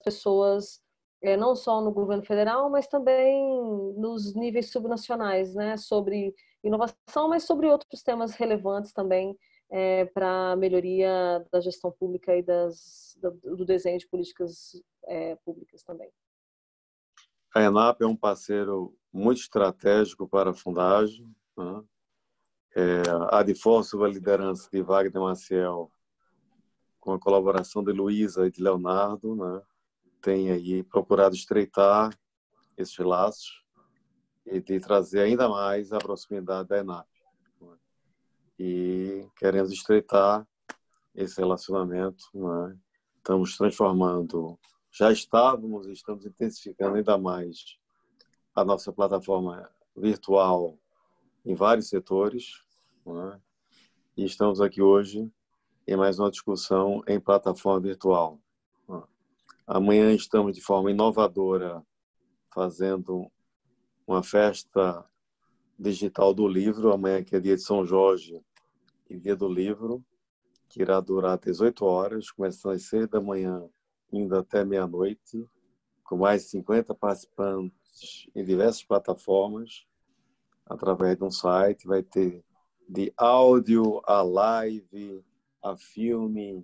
pessoas, não só no governo federal, mas também nos níveis subnacionais, né, sobre inovação, mas sobre outros temas relevantes também para a melhoria da gestão pública e do desenho de políticas públicas também. A ENAP é um parceiro muito estratégico para a Fundagem, né? A Adfor, sob a liderança de Wagner Maciel, com a colaboração de Luísa e de Leonardo, né, tem aí procurado estreitar esses laços e de trazer ainda mais a proximidade da ENAP. Né? E queremos estreitar esse relacionamento. Né? Estamos transformando, já estávamos e estamos intensificando ainda mais a nossa plataforma virtual em vários setores. Né? E estamos aqui hoje em mais uma discussão em plataforma virtual. Amanhã estamos de forma inovadora fazendo uma festa digital do livro, amanhã que é dia de São Jorge e dia do livro, que irá durar 18 horas, começando às 6 da manhã, indo até meia-noite, com mais de 50 participantes em diversas plataformas, através de um site. Vai ter de áudio a live, a filme,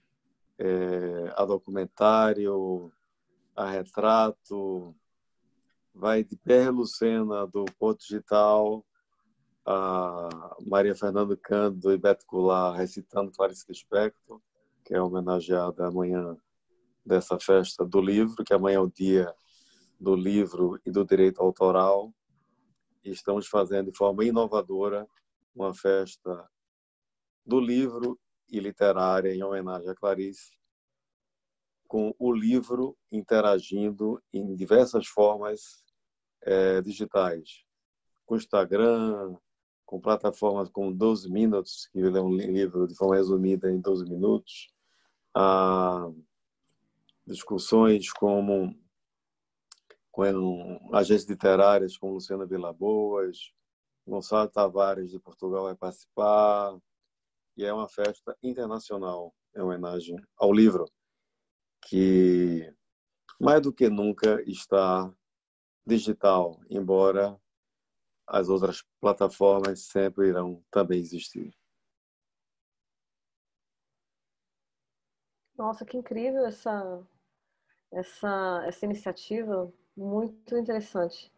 a documentário, a retrato, vai de Pierre Lucena, do Porto Digital, a Maria Fernanda Cândido e Beto Goulart recitando Clarice Lispector, que é homenageada amanhã dessa festa do livro, que amanhã é o dia do livro e do direito autoral. E estamos fazendo de forma inovadora uma festa do livro e literária em homenagem a Clarice, com o livro interagindo em diversas formas digitais, com Instagram, com plataformas como 12 Minutes, que é um livro de forma resumida em 12 minutos, discussões com agências literárias como Luciana Vilaboas, Gonçalo Tavares de Portugal vai participar, e é uma festa internacional em homenagem ao livro, que mais do que nunca está digital, embora as outras plataformas sempre irão também existir. Nossa, que incrível essa iniciativa, muito interessante.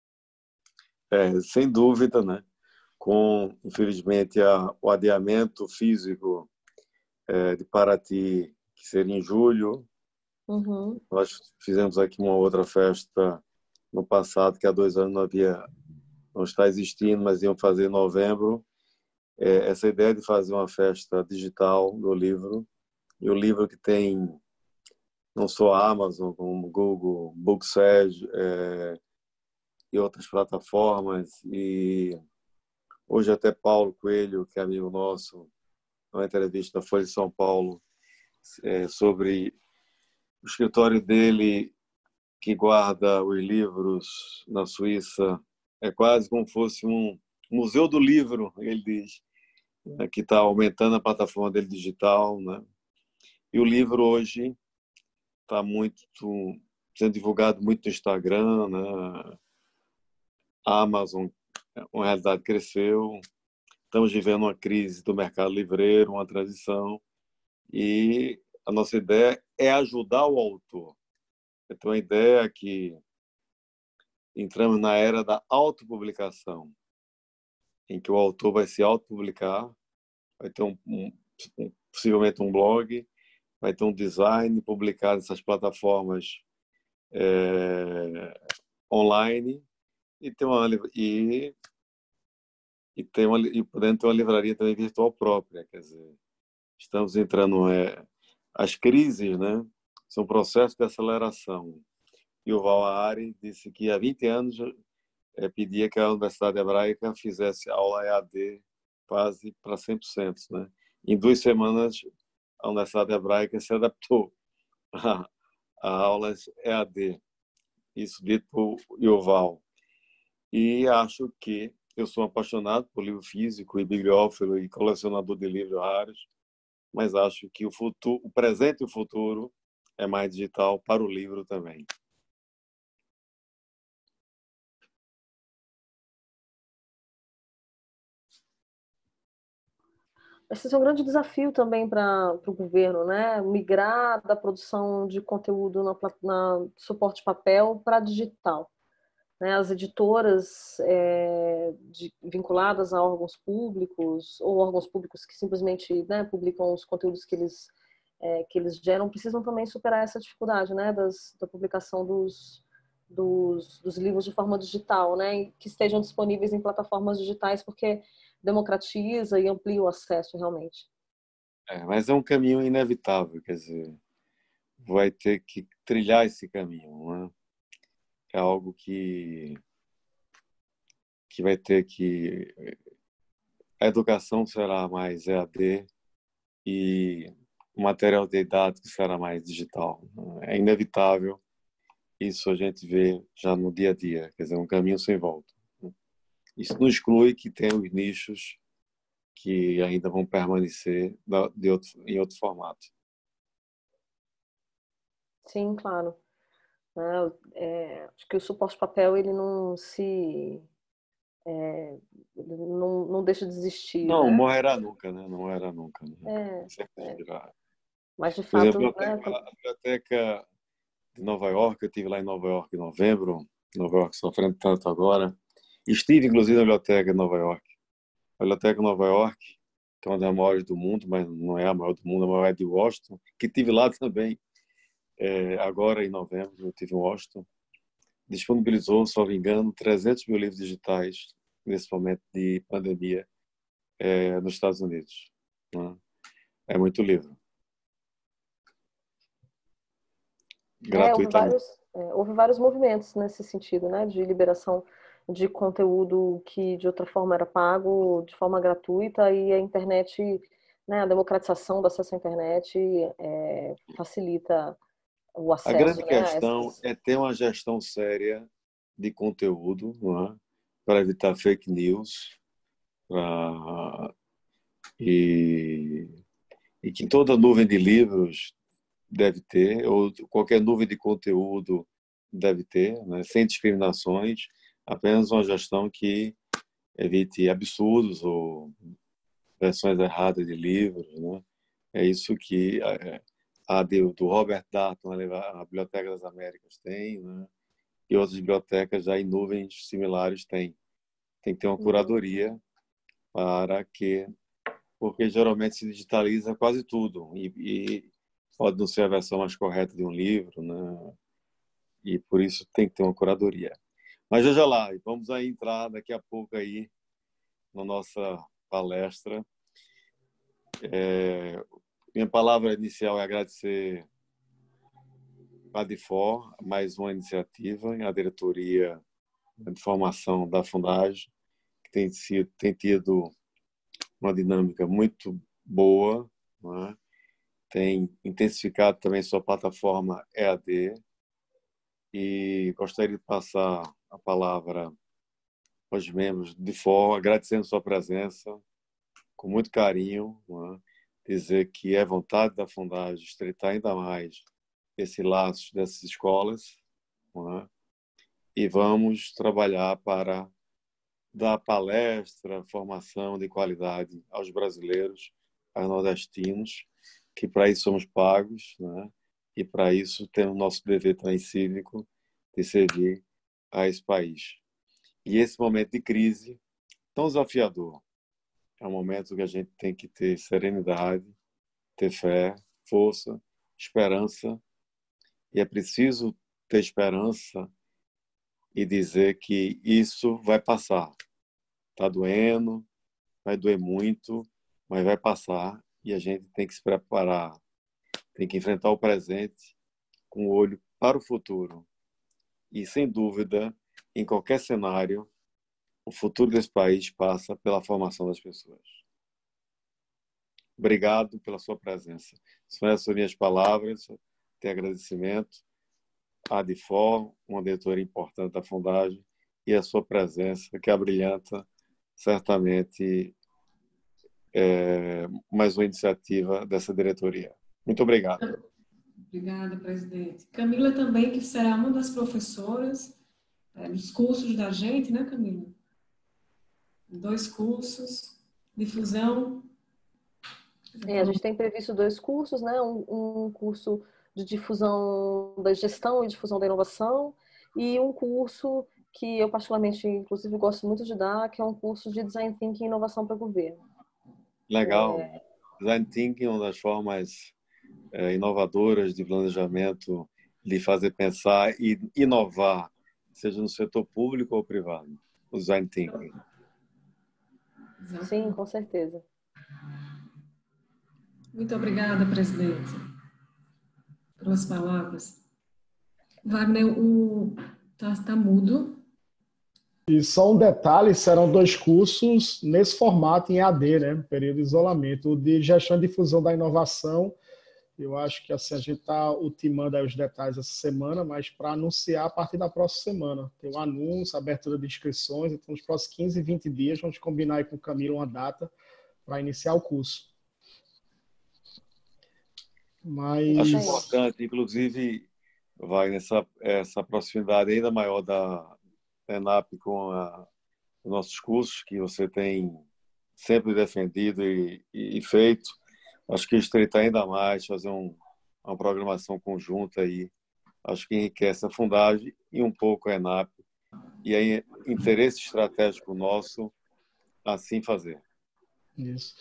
Sem dúvida, né? Com, infelizmente, o adiamento físico de Paraty, que seria em julho. Uhum. Nós fizemos aqui uma outra festa no passado, que há 2 anos não está existindo, mas iam fazer em novembro. Essa ideia de fazer uma festa digital do livro, e o livro que tem não só a Amazon, como Google, Bookshed e outras plataformas. E hoje até Paulo Coelho, que é amigo nosso, numa entrevista da Folha de São Paulo, sobre o escritório dele que guarda os livros na Suíça. É quase como fosse um museu do livro, ele diz, né, que está aumentando a plataforma dele digital, né? E o livro hoje está sendo divulgado muito no Instagram, né? A Amazon, uma realidade, cresceu. Estamos vivendo uma crise do mercado livreiro, uma transição, e a nossa ideia é ajudar o autor. Então, a ideia é que entramos na era da autopublicação, em que o autor vai se autopublicar, vai ter possivelmente um blog, vai ter um design publicado nessas plataformas online, e podendo ter uma livraria também virtual própria. Quer dizer, estamos entrando as crises, né? São processos de aceleração. E o Val Aare disse que há 20 anos pedia que a Universidade Hebraica fizesse aula EAD quase para 100%, né? Em 2 semanas, a Universidade Hebraica se adaptou a aulas EAD. Isso dito por Yuval. E acho que eu sou apaixonado por livro físico e bibliófilo e colecionador de livros raros, mas acho que o presente e o futuro é mais digital para o livro também. Esse é um grande desafio também para o governo, né? Migrar da produção de conteúdo na suporte papel para digital. Né? As editoras vinculadas a órgãos públicos ou órgãos públicos que simplesmente, né, publicam os conteúdos que eles geram precisam também superar essa dificuldade, né, da publicação dos livros de forma digital, né, que estejam disponíveis em plataformas digitais, porque democratiza e amplia o acesso realmente. Mas é um caminho inevitável, quer dizer, vai ter que trilhar esse caminho, né? É algo que vai ter que... A educação será mais EAD e o material didático será mais digital. É inevitável, isso a gente vê já no dia a dia, quer dizer, um caminho sem volta. Isso não exclui que tem os nichos que ainda vão permanecer em outro formato. Sim, claro. Acho que o suporte papel ele não deixa de existir, Não, né? morrerá nunca, né? Não morrerá nunca, né? É, Sempre é. existirá. Mas de Por exemplo, fato, né? a biblioteca de Nova York, eu estive lá em Nova York em novembro, Nova York sofrendo tanto agora. Estive, inclusive, na biblioteca de Nova York. A biblioteca de Nova York, que é uma das maiores do mundo, mas não é a maior do mundo, a maior é de Washington, que estive lá também, agora em novembro, eu estive em Washington. Disponibilizou, se não me engano, 300 mil livros digitais nesse momento de pandemia nos Estados Unidos. Né? É muito livro. Gratuitamente. Houve vários movimentos nesse sentido, né? De liberação de conteúdo que de outra forma era pago de forma gratuita e a internet, né? A democratização do acesso à internet facilita o A grande acesso, né? A questão essas... é ter uma gestão séria de conteúdo, não é? Para evitar fake news pra... e... e que toda nuvem de livros deve ter, ou qualquer nuvem de conteúdo deve ter, né? Sem discriminações, apenas uma gestão que evite absurdos ou versões erradas de livros, né? É isso que do Robert Darnton, a Biblioteca das Américas tem, né? E outras bibliotecas já em nuvens similares têm. Tem que ter uma Uhum. curadoria para que, porque geralmente se digitaliza quase tudo e pode não ser a versão mais correta de um livro, né? E por isso tem que ter uma curadoria. Mas veja lá, vamos aí entrar daqui a pouco aí na nossa palestra. Minha palavra inicial é agradecer a Difor, mais uma iniciativa, a diretoria de formação da Fundagem, que tem tido uma dinâmica muito boa, né? Tem intensificado também sua plataforma EAD e gostaria de passar a palavra aos membros de Difor, agradecendo sua presença, com muito carinho, né? Dizer que é vontade da Fundagem estreitar ainda mais esse laço dessas escolas, né? E vamos trabalhar para dar palestra, formação de qualidade aos brasileiros, aos nordestinos, que para isso somos pagos, né? E para isso temos nosso dever também cívico de servir a esse país. E esse momento de crise tão desafiador é um momento que a gente tem que ter serenidade, ter fé, força, esperança, e é preciso ter esperança e dizer que isso vai passar. Está doendo, vai doer muito, mas vai passar e a gente tem que se preparar, tem que enfrentar o presente com o olho para o futuro. E, sem dúvida, em qualquer cenário, o futuro desse país passa pela formação das pessoas. Obrigado pela sua presença. São essas minhas palavras, tenho agradecimento à Difor, uma diretoria importante da Fundagem, e a sua presença, que abrilhanta certamente mais uma iniciativa dessa diretoria. Muito obrigado. Obrigada, presidente. Camila também, que será uma das professoras dos cursos da gente, né, Camila? 2 cursos, difusão. A gente tem previsto 2 cursos, né? Um curso de difusão da gestão e difusão da inovação e um curso que eu particularmente, inclusive, gosto muito de dar, que é um curso de Design Thinking e Inovação para o Governo. Legal. Design Thinking é uma das formas inovadoras de planejamento, de fazer pensar e inovar, seja no setor público ou privado. O Design Thinking. Sim, com certeza. Muito obrigada, presidente, pelas palavras. Wagner, tá mudo. E só um detalhe, serão 2 cursos nesse formato em AD, né? Período de isolamento. O de gestão e difusão da inovação, eu acho que assim, a gente está ultimando aí os detalhes essa semana, mas para anunciar a partir da próxima semana. Tem um anúncio, abertura de inscrições, então nos próximos 15, 20 dias vamos combinar aí com o Camilo uma data para iniciar o curso. Mas... Acho importante, inclusive, Wagner, essa proximidade ainda maior da ENAP com os nossos cursos, que você tem sempre defendido e feito. Acho que estreitar ainda mais, fazer uma programação conjunta aí, acho que enriquece a Fundagem e um pouco a ENAP. E aí, interesse estratégico nosso, assim fazer. Isso.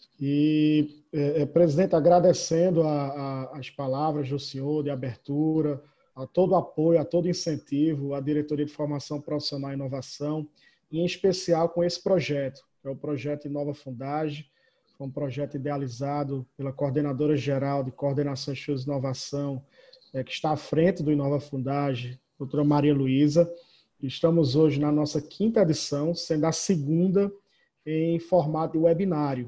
E, presidente, agradecendo as palavras do senhor de abertura, a todo o apoio, a todo o incentivo à Diretoria de Formação Profissional e Inovação, e em especial com esse projeto, que é o projeto Inova Fundagem. Foi um projeto idealizado pela Coordenadora Geral de Coordenação de Estudos de Inovação, que está à frente do Inova Fundagem, doutora Maria Luísa. Estamos hoje na nossa 5ª edição, sendo a 2ª em formato de webinário.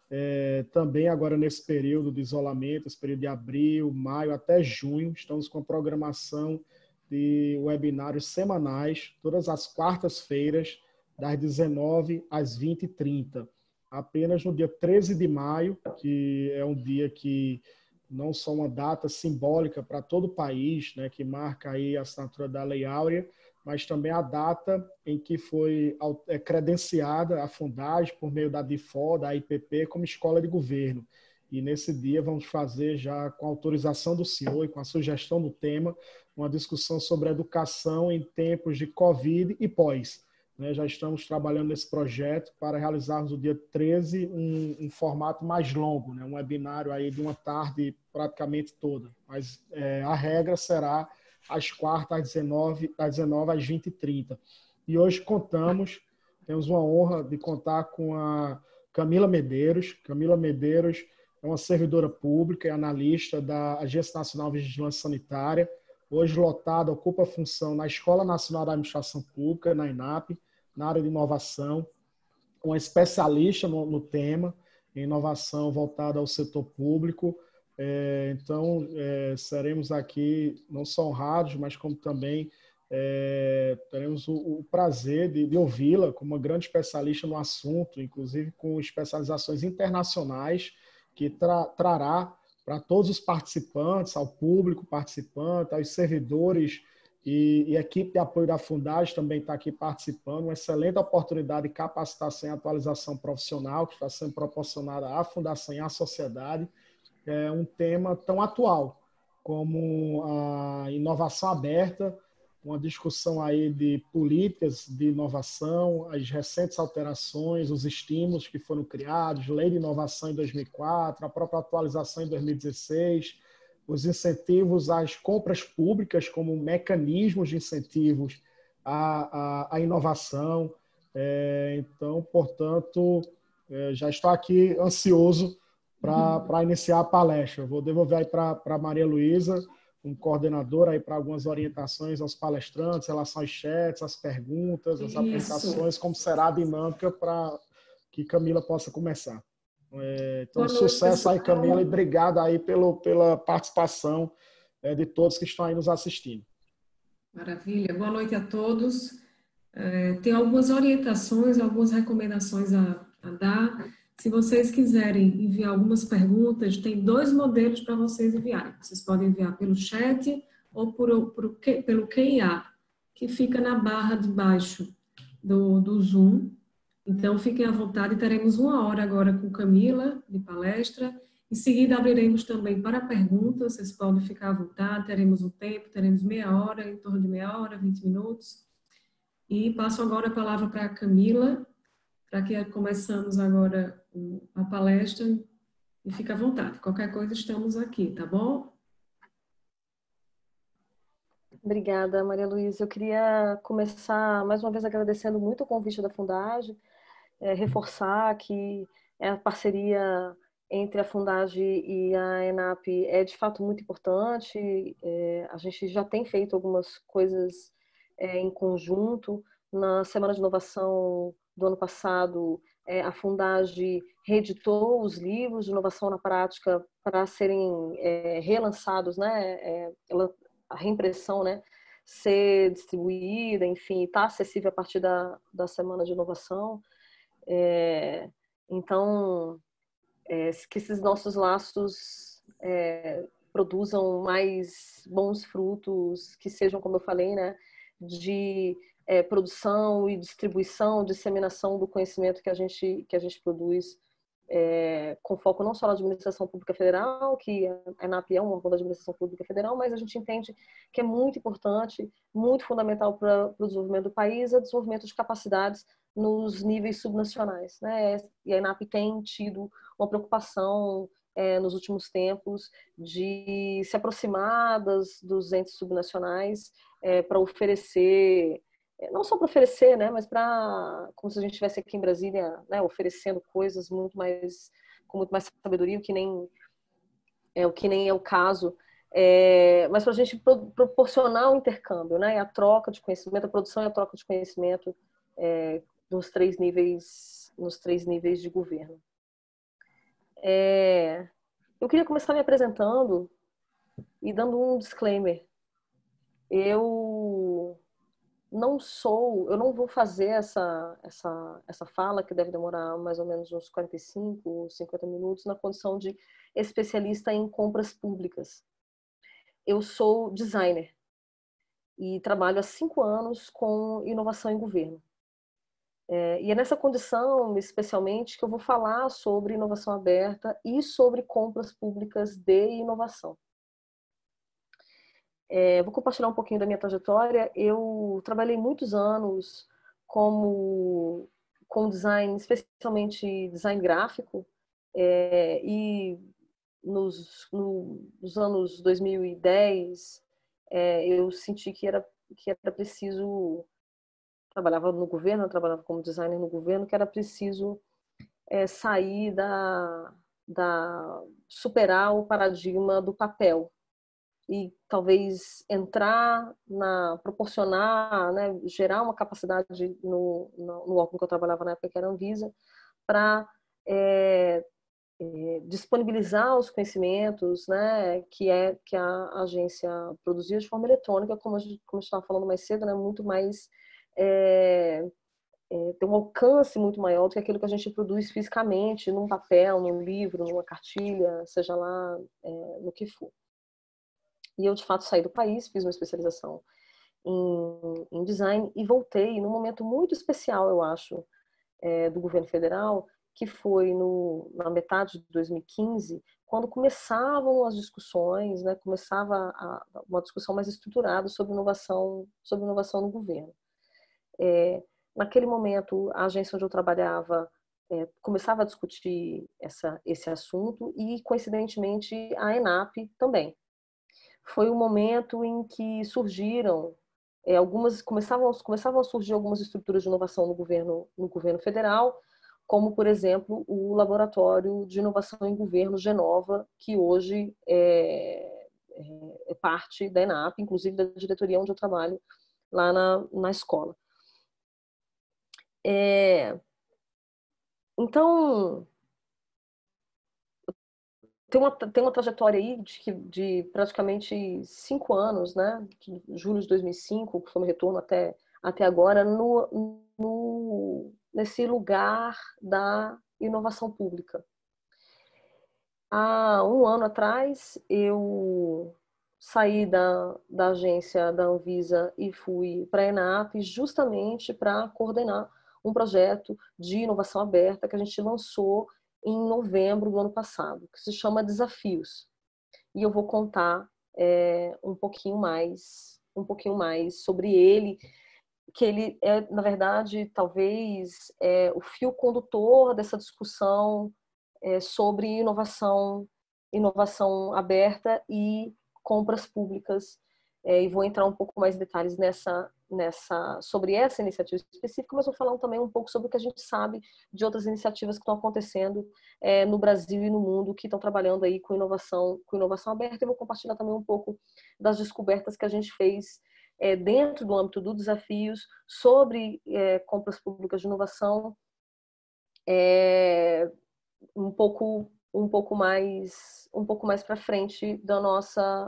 Também agora nesse período de isolamento, esse período de abril, maio até junho, estamos com a programação de webinários semanais, todas as quartas-feiras, das 19 às 20h30. Apenas no dia 13 de maio, que é um dia que não só uma data simbólica para todo o país, né, que marca aí a assinatura da Lei Áurea, mas também a data em que foi credenciada a Fundagem por meio da DIFO, da IPP, como escola de governo. E nesse dia vamos fazer já, com a autorização do senhor e com a sugestão do tema, uma discussão sobre educação em tempos de Covid e pós. Já estamos trabalhando nesse projeto para realizarmos no dia 13 um formato mais longo, né? Um webinário aí de uma tarde praticamente toda. Mas a regra será às quartas, às 19 às 20h30. E hoje temos uma honra de contar com a Camila Medeiros. Camila Medeiros é uma servidora pública e analista da Agência Nacional de Vigilância Sanitária, hoje lotada, ocupa a função na Escola Nacional da Administração Pública, na ENAP, na área de inovação, uma especialista no tema, em inovação voltada ao setor público. Então, seremos aqui não só honrados, mas como também teremos o prazer de ouvi-la como uma grande especialista no assunto, inclusive com especializações internacionais, que trará para todos os participantes, ao público participante, aos servidores e a equipe de apoio da Fundagem também está aqui participando, uma excelente oportunidade de capacitação e atualização profissional que está sendo proporcionada à Fundação e à sociedade. É um tema tão atual como a inovação aberta, uma discussão aí de políticas de inovação, as recentes alterações, os estímulos que foram criados, lei de inovação em 2004, a própria atualização em 2016, os incentivos às compras públicas como mecanismos de incentivos à inovação. Então, portanto, já estou aqui ansioso para iniciar a palestra. Vou devolver aí para Maria Luísa, um coordenador aí para algumas orientações aos palestrantes, em relação aos chats, às perguntas, às apresentações, como será a dinâmica para que Camila possa começar. Então, sucesso aí, Camila, e obrigado aí pela participação de todos que estão aí nos assistindo. Maravilha. Boa noite a todos. Tem algumas orientações, algumas recomendações a dar. Se vocês quiserem enviar algumas perguntas, tem 2 modelos para vocês enviarem. Vocês podem enviar pelo chat ou pelo QIA, que fica na barra de baixo do Zoom. Então, fiquem à vontade. Teremos 1 hora agora com Camila, de palestra. Em seguida, abriremos também para perguntas. Vocês podem ficar à vontade. Teremos um tempo, teremos meia hora, em torno de meia hora, 20 minutos. E passo agora a palavra para a Camila, para que começamos agora a palestra. E fica à vontade. Qualquer coisa, estamos aqui, tá bom? Obrigada, Maria Luísa. Eu queria começar, mais uma vez, agradecendo muito o convite da Fundagem, reforçar que a parceria entre a Fundagem e a ENAP é, de fato, muito importante. A gente já tem feito algumas coisas em conjunto. Na Semana de Inovação do ano passado, a Fundagem reeditou os livros de inovação na prática para serem relançados, né? A reimpressão, né, ser distribuída, enfim, está acessível a partir da Semana de Inovação. Então, que esses nossos laços produzam mais bons frutos, que sejam, como eu falei, né, de produção e distribuição, disseminação do conhecimento que a gente produz, com foco não só na administração pública federal, que a ENAP é um órgão da administração pública federal, mas a gente entende que é muito importante, muito fundamental para o desenvolvimento do país, o desenvolvimento de capacidades nos níveis subnacionais, né? E a ENAP tem tido uma preocupação nos últimos tempos de se aproximar dos entes subnacionais para oferecer, não só para oferecer, né, mas para, como se a gente estivesse aqui em Brasília, né, oferecendo coisas com muito mais sabedoria, o que nem é o caso, mas para a gente proporcionar o intercâmbio, né, a troca de conhecimento, a produção e a troca de conhecimento nos 3 níveis de governo. Eu queria começar me apresentando e dando um disclaimer. Eu não vou fazer essa fala, que deve demorar mais ou menos uns 45, 50 minutos, na condição de especialista em compras públicas. Eu sou designer e trabalho há 5 anos com inovação em governo. E é nessa condição, especialmente, que eu vou falar sobre inovação aberta e sobre compras públicas de inovação. Vou compartilhar um pouquinho da minha trajetória. Eu trabalhei muitos anos com design, especialmente design gráfico, e nos anos 2010 eu senti que era preciso, trabalhava no governo, eu trabalhava como designer no governo, que era preciso sair superar o paradigma do papel e talvez proporcionar, né, gerar uma capacidade no órgão que eu trabalhava na época, que era a Anvisa, para disponibilizar os conhecimentos, né, que a agência produzia de forma eletrônica, como a gente estava falando mais cedo, né, muito mais tem um alcance muito maior do que aquilo que a gente produz fisicamente, num papel, num livro, numa cartilha, seja lá no que for. E eu, de fato, saí do país, fiz uma especialização em design e voltei num momento muito especial, eu acho, do governo federal, que foi na metade de 2015, quando começavam as discussões, né, começava uma discussão mais estruturada sobre inovação no governo. Naquele momento, a agência onde eu trabalhava começava a discutir esse assunto e, coincidentemente, a ENAP também. Foi o momento em que surgiram começavam a surgir algumas estruturas de inovação no governo federal, como, por exemplo, o Laboratório de Inovação em Governo Genova, que hoje é parte da ENAP, inclusive da diretoria onde eu trabalho lá na escola. Então, tem uma trajetória aí de praticamente 5 anos, né? De julho de 2005, que foi meu retorno até agora, nesse lugar da inovação pública. Há um ano atrás, eu saí da agência da Anvisa e fui para a ENAP justamente para coordenar um projeto de inovação aberta que a gente lançou em novembro do ano passado, que se chama Desafios. E eu vou contar um pouquinho mais sobre ele, que ele é, na verdade, talvez o fio condutor dessa discussão sobre inovação aberta e compras públicas. E vou entrar um pouco mais em detalhes sobre essa iniciativa específica, mas vou falar também um pouco sobre o que a gente sabe de outras iniciativas que estão acontecendo no Brasil e no mundo, que estão trabalhando aí com inovação aberta. Eu vou compartilhar também um pouco das descobertas que a gente fez dentro do âmbito dos desafios sobre compras públicas de inovação, um pouco mais para frente da nossa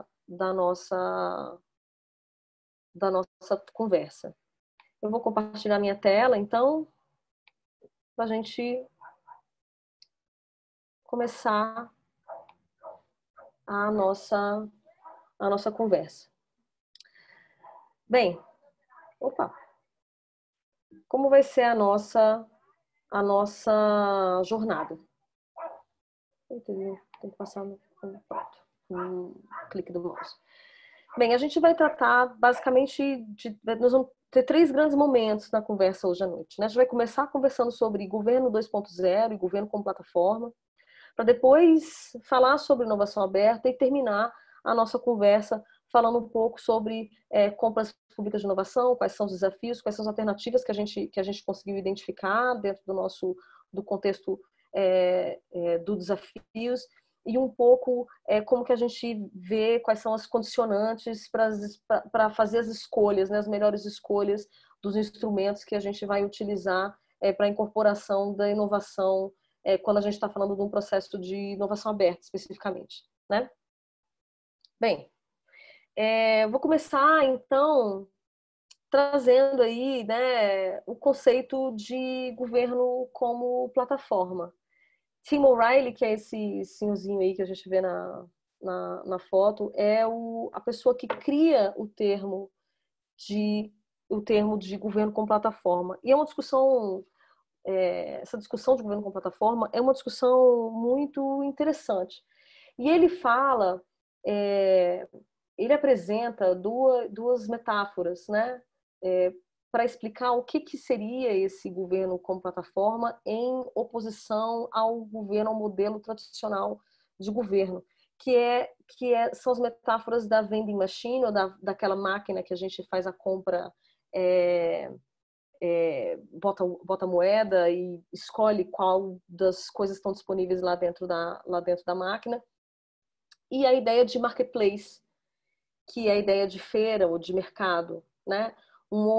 conversa. Eu vou compartilhar minha tela, então, para a gente começar a nossa conversa. Bem, como vai ser a nossa jornada? Tem que passar no clique do mouse. Bem, a gente vai tratar basicamente nós vamos ter 3 grandes momentos na conversa hoje à noite, né? A gente vai começar conversando sobre governo 2.0 e governo como plataforma, para depois falar sobre inovação aberta e terminar a nossa conversa falando um pouco sobre compras públicas de inovação, quais são os desafios, quais são as alternativas que a gente conseguiu identificar dentro do contexto dos desafios, e um pouco como que a gente vê quais são as condicionantes para fazer as escolhas, né, as melhores escolhas dos instrumentos que a gente vai utilizar para a incorporação da inovação quando a gente está falando de um processo de inovação aberta, especificamente, né? Bem, vou começar, então, trazendo aí, né, o conceito de governo como plataforma. Tim O'Reilly, que é esse senhorzinho aí que a gente vê na foto, é a pessoa que cria o termo de governo como plataforma. E é uma discussão, essa discussão de governo como plataforma é uma discussão muito interessante. E ele fala, ele apresenta duas metáforas, né? Para explicar o que seria esse governo como plataforma em oposição ao modelo tradicional de governo, são as metáforas da vending machine, ou daquela máquina que a gente faz a compra, bota moeda e escolhe qual das coisas estão disponíveis lá dentro da máquina, e a ideia de marketplace, que é a ideia de feira ou de mercado, né? Uma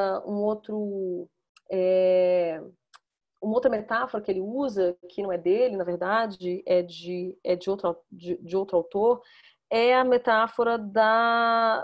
outra metáfora que ele usa, que não é dele, na verdade, é de outro autor, é a metáfora da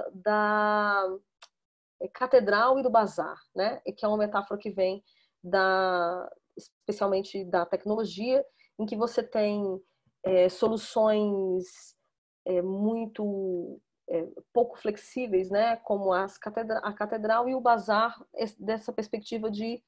catedral e do bazar, né? Que é uma metáfora que vem especialmente da tecnologia, em que você tem soluções muito pouco flexíveis, né? Como a catedral e o bazar, dessa perspectiva de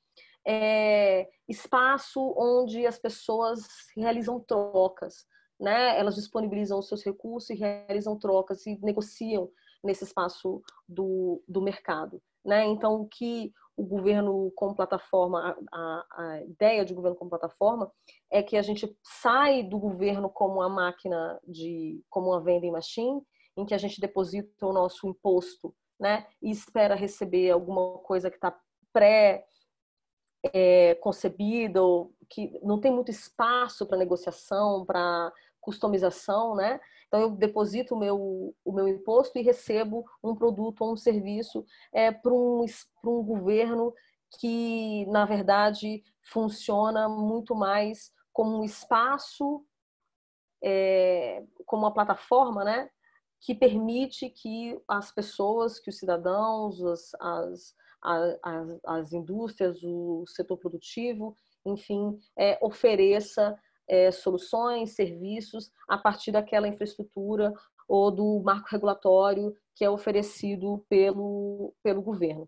espaço onde as pessoas realizam trocas, né? Elas disponibilizam os seus recursos e realizam trocas e negociam nesse espaço do mercado, né? Então, que o governo como plataforma, a ideia de governo como plataforma é que a gente sai do governo como uma máquina como uma vending machine, em que a gente deposita o nosso imposto, né? E espera receber alguma coisa que está concebida, ou que não tem muito espaço para negociação, para customização, né? Então eu deposito o meu imposto e recebo um produto ou um serviço para um governo que, na verdade, funciona muito mais como um espaço, como uma plataforma, né? Que permite que as pessoas, que os cidadãos, as indústrias, o setor produtivo, enfim, ofereça soluções, serviços a partir daquela infraestrutura ou do marco regulatório que é oferecido pelo governo.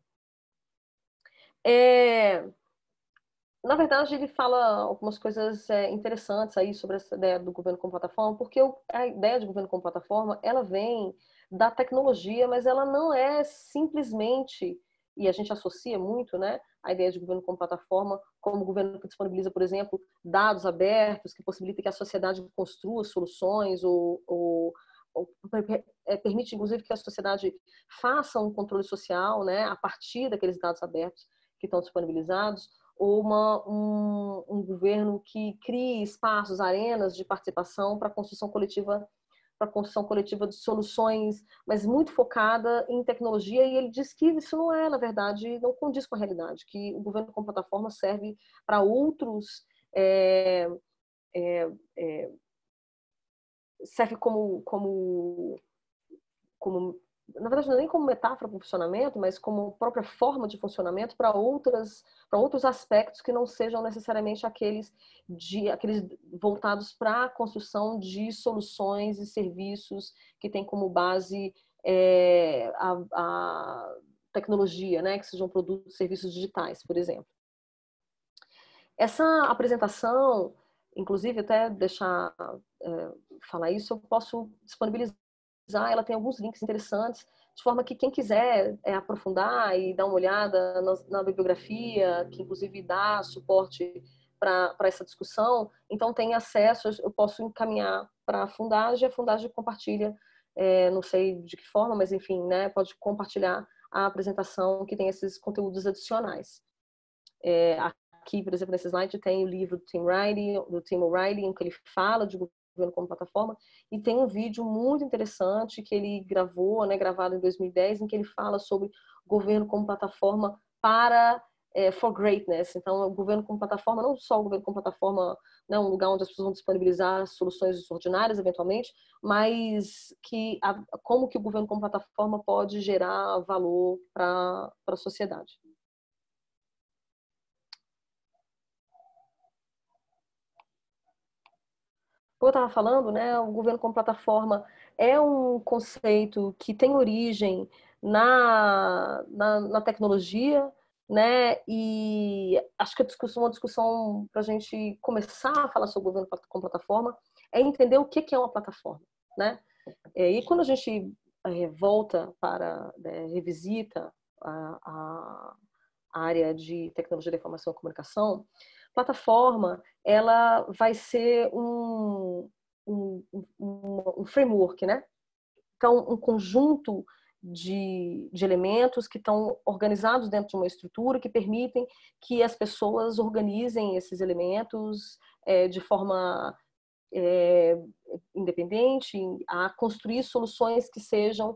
Na verdade, ele fala algumas coisas interessantes aí sobre essa ideia do governo como plataforma, porque a ideia de governo como plataforma, ela vem da tecnologia, mas ela não é simplesmente, e a gente associa muito, né, a ideia de governo como plataforma, como governo que disponibiliza, por exemplo, dados abertos, que possibilita que a sociedade construa soluções ou permite, inclusive, que a sociedade faça um controle social, né, a partir daqueles dados abertos que estão disponibilizados, ou um governo que crie espaços, arenas de participação para a construção coletiva de soluções, mas muito focada em tecnologia, e ele diz que isso não na verdade, não condiz com a realidade, que o governo como plataforma serve para outros, serve como na verdade, não é nem como metáfora para o funcionamento, mas como própria forma de funcionamento para outros aspectos que não sejam necessariamente aqueles voltados para a construção de soluções e serviços que têm como base a tecnologia, né? Que sejam produtos e serviços digitais, por exemplo. Essa apresentação, inclusive, até deixar falar isso, eu posso disponibilizar. Ela tem alguns links interessantes, de forma que quem quiser aprofundar e dar uma olhada na bibliografia, que inclusive dá suporte para essa discussão, então tem acesso, eu posso encaminhar para a Fundagem compartilha, não sei de que forma, mas enfim, né, pode compartilhar a apresentação que tem esses conteúdos adicionais. Aqui, por exemplo, nesse slide tem o livro do Tim O'Reilly, em que ele fala de governo como plataforma, e tem um vídeo muito interessante que ele gravou, né, gravado em 2010, em que ele fala sobre governo como plataforma para for greatness. Então, o governo como plataforma, não só o governo como plataforma, né, um lugar onde as pessoas vão disponibilizar soluções ordinárias, eventualmente, mas como que o governo como plataforma pode gerar valor para a sociedade. Como eu estava falando, né, o governo como plataforma é um conceito que tem origem na tecnologia, né, e acho que uma discussão para a gente começar a falar sobre o governo como plataforma é entender o que é uma plataforma, né? E quando a gente volta revisita a área de tecnologia da informação e comunicação, plataforma, ela vai ser um framework, né? Então, um conjunto de elementos que estão organizados dentro de uma estrutura que permitem que as pessoas organizem esses elementos de forma independente, a construir soluções que sejam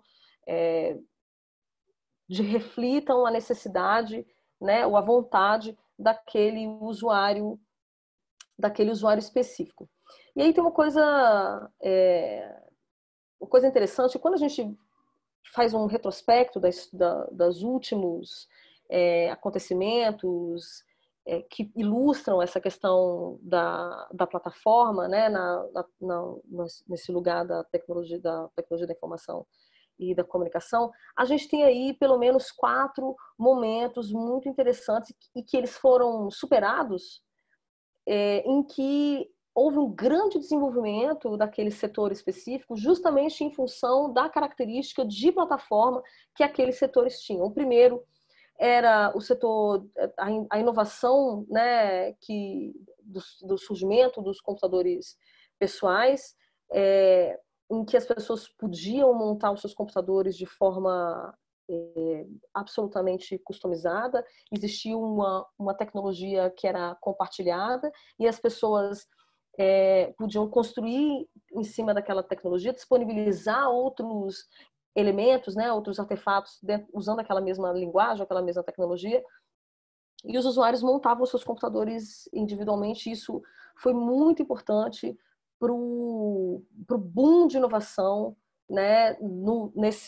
reflitam a necessidade, né, ou a vontade daquele usuário específico. E aí tem uma coisa interessante, quando a gente faz um retrospecto das últimos acontecimentos que ilustram essa questão da plataforma, né, nesse lugar da tecnologia da informação e da comunicação, a gente tem aí pelo menos 4 momentos muito interessantes e que eles foram superados, em que houve um grande desenvolvimento daquele setor específico, justamente em função da característica de plataforma que aqueles setores tinham. O primeiro era o setor, a inovação, né, do surgimento dos computadores pessoais, em que as pessoas podiam montar os seus computadores de forma absolutamente customizada. Existia uma tecnologia que era compartilhada e as pessoas podiam construir em cima daquela tecnologia, disponibilizar outros elementos, né, outros artefatos usando aquela mesma linguagem, aquela mesma tecnologia, e os usuários montavam seus computadores individualmente. Isso foi muito importante para o boom de inovação, né,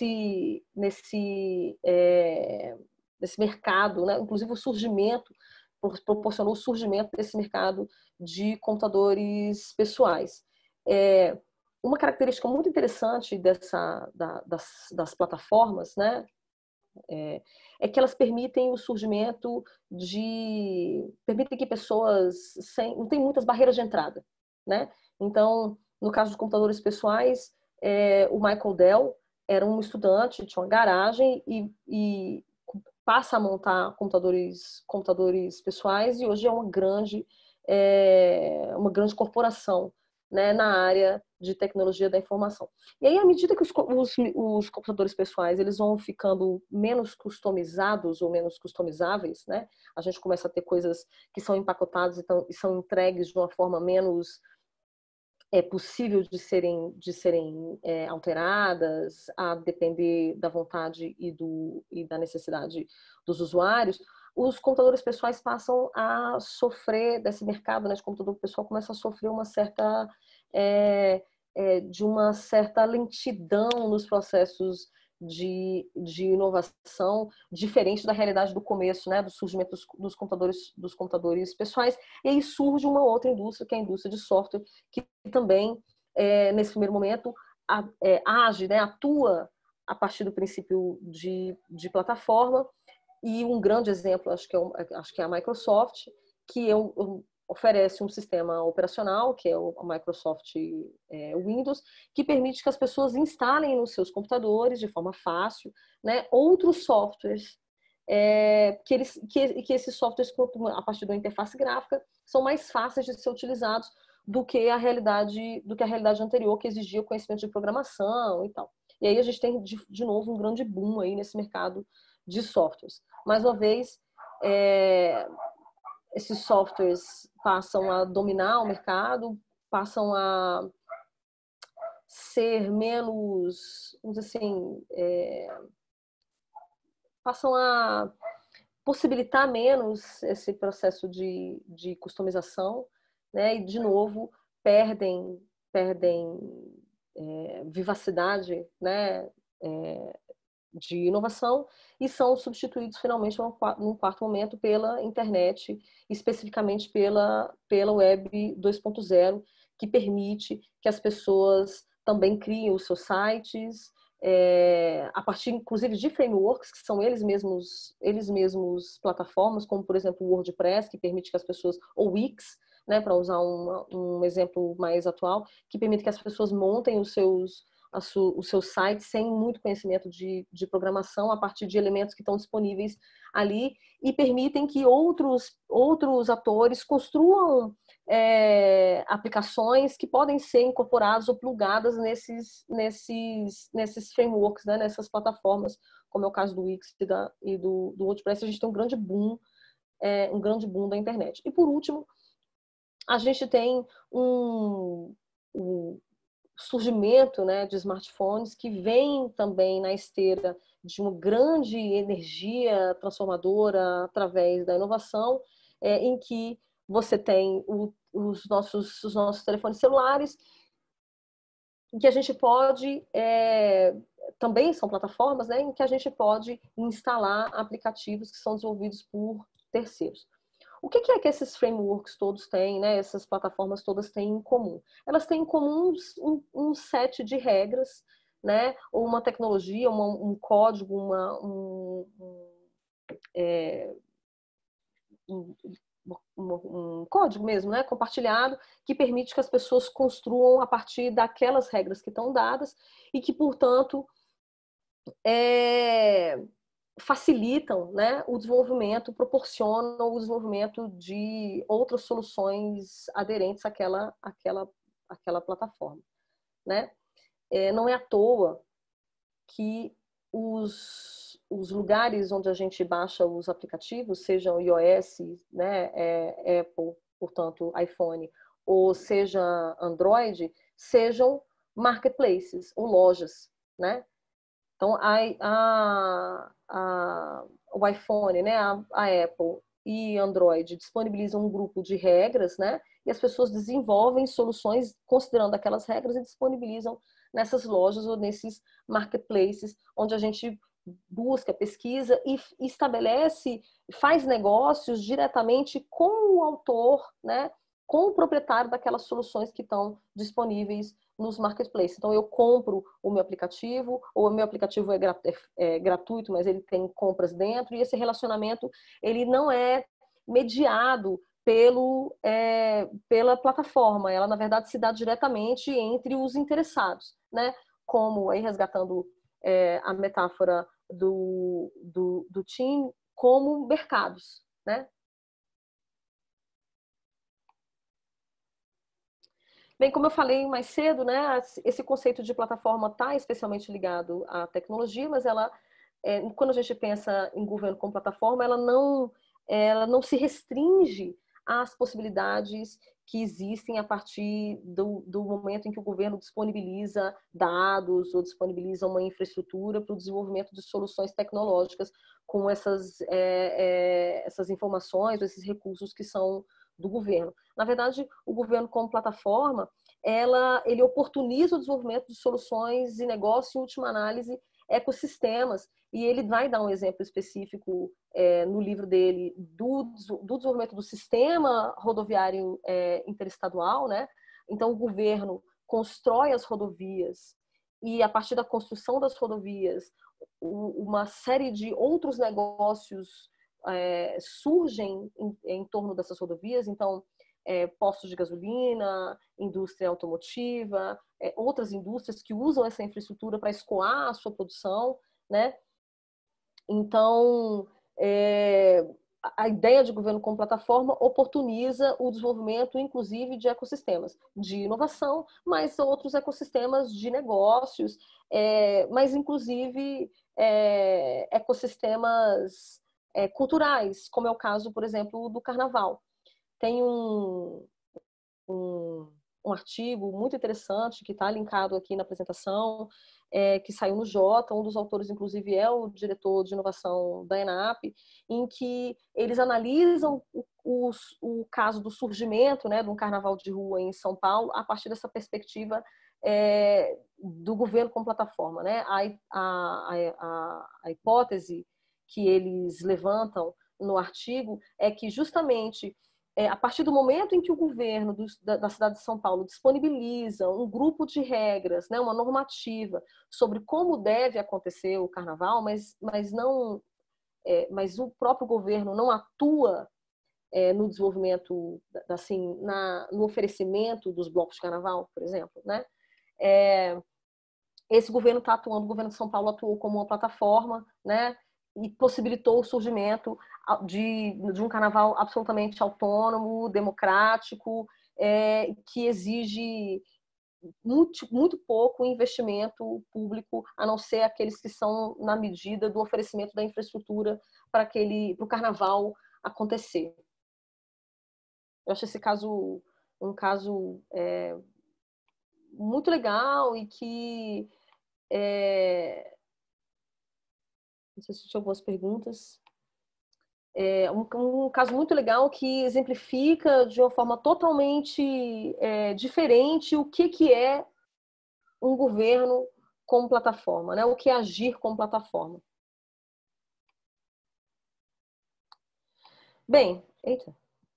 nesse mercado, né, inclusive o surgimento proporcionou o surgimento desse mercado de computadores pessoais. Uma característica muito interessante das plataformas, né, é que elas permitem o surgimento permitem que pessoas não tem muitas barreiras de entrada, né? Então, no caso dos computadores pessoais, o Michael Dell era um estudante, tinha uma garagem e passa a montar computadores pessoais, e hoje é uma grande corporação, né, na área de tecnologia da informação. E aí, à medida que os computadores pessoais eles vão ficando menos customizados ou menos customizáveis, né, a gente começa a ter coisas que são empacotadas e são entregues de uma forma menos possível de serem alteradas, a depender da vontade e da necessidade dos usuários. Os computadores pessoais passam a sofrer desse mercado, né, de computador pessoal, começa a sofrer uma certa lentidão nos processos de inovação, diferente da realidade do começo, né, do surgimento dos computadores pessoais. E aí surge uma outra indústria, que é a indústria de software, que também, nesse primeiro momento, age, né, atua a partir do princípio de plataforma. E um grande exemplo, acho que é a Microsoft, que oferece um sistema operacional, que é a Microsoft Windows, que permite que as pessoas instalem nos seus computadores de forma fácil, né, outros softwares, que esses softwares, a partir da interface gráfica, são mais fáceis de ser utilizados do que a realidade anterior, que exigia conhecimento de programação e tal. E aí a gente tem, de novo, um grande boom aí nesse mercado de softwares. Mais uma vez, esses softwares passam a dominar o mercado, passam a ser menos, vamos dizer assim, passam a possibilitar menos esse processo de customização, né? E, de novo, perdem vivacidade, né? De inovação, e são substituídos finalmente num quarto momento pela internet, especificamente pela web 2.0, que permite que as pessoas também criem os seus sites, a partir inclusive de frameworks que são eles mesmos plataformas, como por exemplo o WordPress, que permite que as pessoas, ou Wix, né, para usar um exemplo mais atual, que permite que as pessoas montem os seus sites sem muito conhecimento de programação, a partir de elementos que estão disponíveis ali, e permitem que outros atores construam aplicações que podem ser incorporadas ou plugadas nesses frameworks, né, nessas plataformas, como é o caso do Wix e do WordPress. A gente tem um grande boom da internet. E por último, a gente tem um surgimento, né, de smartphones que vem também na esteira de uma grande energia transformadora através da inovação, em que você tem os nossos telefones celulares, em que a gente pode, também são plataformas, né, em que a gente pode instalar aplicativos que são desenvolvidos por terceiros. O que é que esses frameworks todos têm, né? Essas plataformas todas têm em comum? Elas têm em comum um set de regras, né? Ou uma tecnologia, um código, um código mesmo, né? Compartilhado, que permite que as pessoas construam a partir daquelas regras que estão dadas e que, portanto, facilitam, né, o desenvolvimento, proporcionam o desenvolvimento de outras soluções aderentes àquela plataforma, né? Não é à toa que os lugares onde a gente baixa os aplicativos, sejam iOS, né, Apple, portanto iPhone, ou seja Android, sejam marketplaces ou lojas, né? Então, o iPhone, né, a Apple e Android disponibilizam um grupo de regras, né, e as pessoas desenvolvem soluções considerando aquelas regras e disponibilizam nessas lojas ou nesses marketplaces, onde a gente busca, pesquisa e estabelece, faz negócios diretamente com o autor, né, com o proprietário daquelas soluções que estão disponíveis nos marketplaces. Então, eu compro o meu aplicativo, ou o meu aplicativo é gratuito, mas ele tem compras dentro, e esse relacionamento ele não é mediado pela plataforma. Ela, na verdade, se dá diretamente entre os interessados, né? Como, aí resgatando a metáfora do TIM, como mercados, né? Bem, como eu falei mais cedo, né, esse conceito de plataforma está especialmente ligado à tecnologia, mas quando a gente pensa em governo como plataforma, ela não se restringe às possibilidades que existem a partir do momento em que o governo disponibiliza dados ou disponibiliza uma infraestrutura para o desenvolvimento de soluções tecnológicas com essas informações, esses recursos que são do governo. Na verdade, o governo como plataforma, ele oportuniza o desenvolvimento de soluções e negócio, em última análise, ecossistemas. E ele vai dar um exemplo específico no livro dele do desenvolvimento do sistema rodoviário interestadual, né? Então, o governo constrói as rodovias e, a partir da construção das rodovias, uma série de outros negócios surgem em torno dessas rodovias. Então, postos de gasolina, indústria automotiva, outras indústrias que usam essa infraestrutura para escoar a sua produção, né? Então, a ideia de governo como plataforma oportuniza o desenvolvimento, inclusive, de ecossistemas de inovação, mas outros ecossistemas de negócios, mas, inclusive, ecossistemas culturais, como é o caso, por exemplo, do Carnaval. Tem um artigo muito interessante que está linkado aqui na apresentação, que saiu no Jota, um dos autores, inclusive, é o diretor de inovação da ENAP, em que eles analisam o caso do surgimento, né, de um carnaval de rua em São Paulo a partir dessa perspectiva do governo como plataforma, né? A hipótese que eles levantam no artigo é que justamente a partir do momento em que o governo da cidade de São Paulo disponibiliza um grupo de regras, né, uma normativa sobre como deve acontecer o carnaval, mas o próprio governo não atua no desenvolvimento, assim, no oferecimento dos blocos de carnaval, por exemplo, né? Esse governo está atuando, o governo de São Paulo atuou como uma plataforma, né? E possibilitou o surgimento de um carnaval absolutamente autônomo, democrático, que exige muito pouco investimento público, a não ser aqueles que são na medida do oferecimento da infraestrutura para o carnaval acontecer. Eu acho esse caso um caso muito legal e que não sei se tinha algumas perguntas. Um caso muito legal que exemplifica de uma forma totalmente diferente o que é um governo como plataforma, né? O que é agir como plataforma. Bem, eita.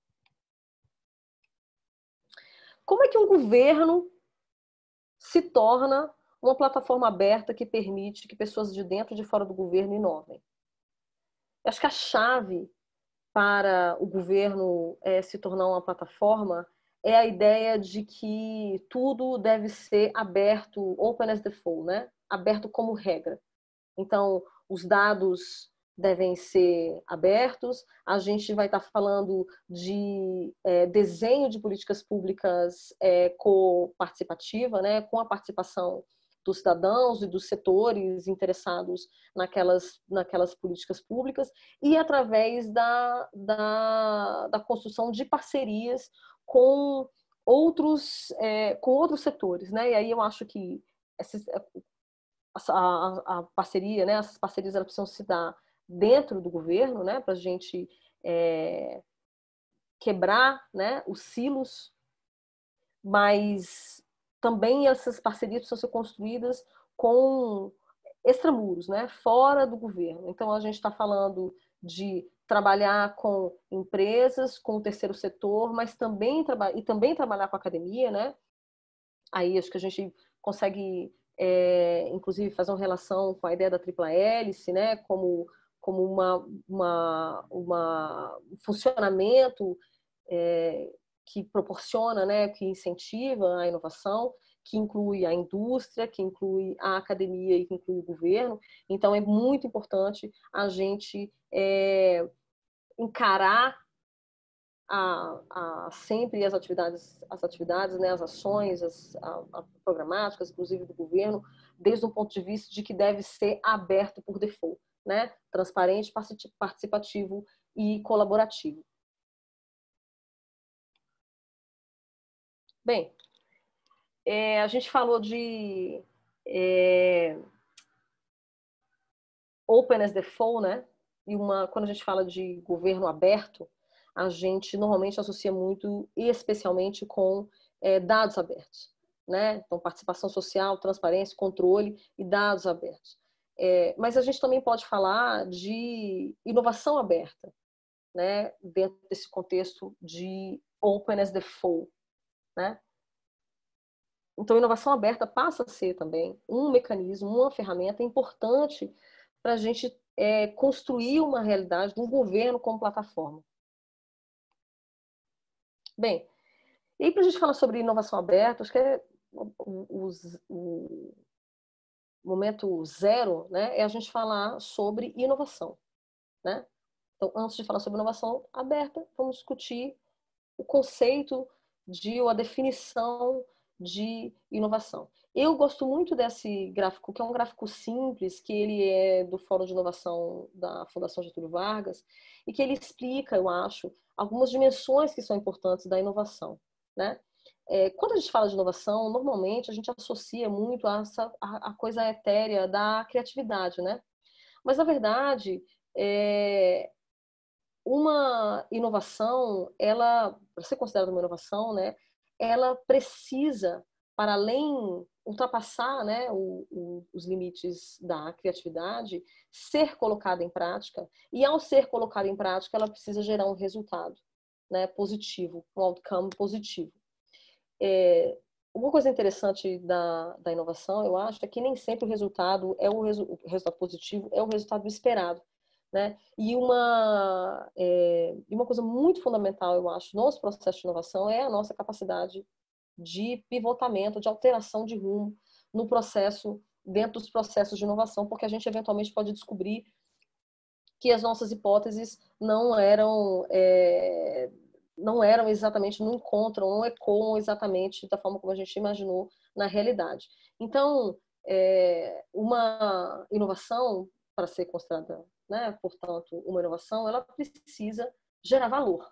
Como é que um governo se torna uma plataforma aberta que permite que pessoas de dentro e de fora do governo inovem? Eu acho que a chave para o governo se tornar uma plataforma é a ideia de que tudo deve ser aberto, open as default, né? Aberto como regra. Então, os dados devem ser abertos, a gente vai estar falando de desenho de políticas públicas co-participativa, né? Com a participação dos cidadãos e dos setores interessados naquelas políticas públicas e através da construção de parcerias com outros setores, né? E aí eu acho que a parceria, né? Essas parcerias elas precisam se dar dentro do governo, né? Para a gente quebrar, né? Os silos, mas também essas parcerias precisam ser construídas com extramuros, né? Fora do governo. Então, a gente está falando de trabalhar com empresas, com o terceiro setor, mas também, também trabalhar com a academia, né? Aí acho que a gente consegue, inclusive, fazer uma relação com a ideia da tripla hélice, né? Como um funcionamento que proporciona, né? Que incentiva a inovação, que inclui a indústria, que inclui a academia e que inclui o governo. Então, é muito importante a gente encarar sempre as atividades, né, as ações, as programáticas, inclusive do governo, desde um ponto de vista de que deve ser aberto por default, né, transparente, participativo e colaborativo. Bem, a gente falou de open as default, né? E quando a gente fala de governo aberto, a gente normalmente associa muito, especialmente com dados abertos, né? Então, participação social, transparência, controle e dados abertos. Mas a gente também pode falar de inovação aberta, né? Dentro desse contexto de open as default, né? Então, inovação aberta passa a ser também um mecanismo, uma ferramenta importante para a gente construir uma realidade de um governo como plataforma. Bem, e para a gente falar sobre inovação aberta, acho que o momento zero, né, é a gente falar sobre inovação, né? Então, antes de falar sobre inovação aberta, vamos discutir o conceito ou a definição de inovação. Eu gosto muito desse gráfico, que é um gráfico simples, que ele é do Fórum de Inovação da Fundação Getúlio Vargas, e que ele explica, eu acho, algumas dimensões que são importantes da inovação, né? Quando a gente fala de inovação, normalmente a gente associa muito a coisa etérea da criatividade, né? Mas, na verdade, uma inovação, para ser considerada uma inovação, né, ela precisa, para além, ultrapassar, né, os limites da criatividade, ser colocada em prática, e ao ser colocada em prática, ela precisa gerar um resultado, né, positivo, um outcome positivo. Uma coisa interessante da inovação, eu acho, é que nem sempre o resultado resultado positivo é o resultado esperado, né? E uma coisa muito fundamental, eu acho, nos processos de inovação é a nossa capacidade de pivotamento, de alteração de rumo no processo, dentro dos processos de inovação, porque a gente eventualmente pode descobrir que as nossas hipóteses não eram exatamente, não encontram, não ecoam exatamente da forma como a gente imaginou na realidade. Então, uma inovação, para ser considerada, né, portanto, uma inovação, ela precisa gerar valor.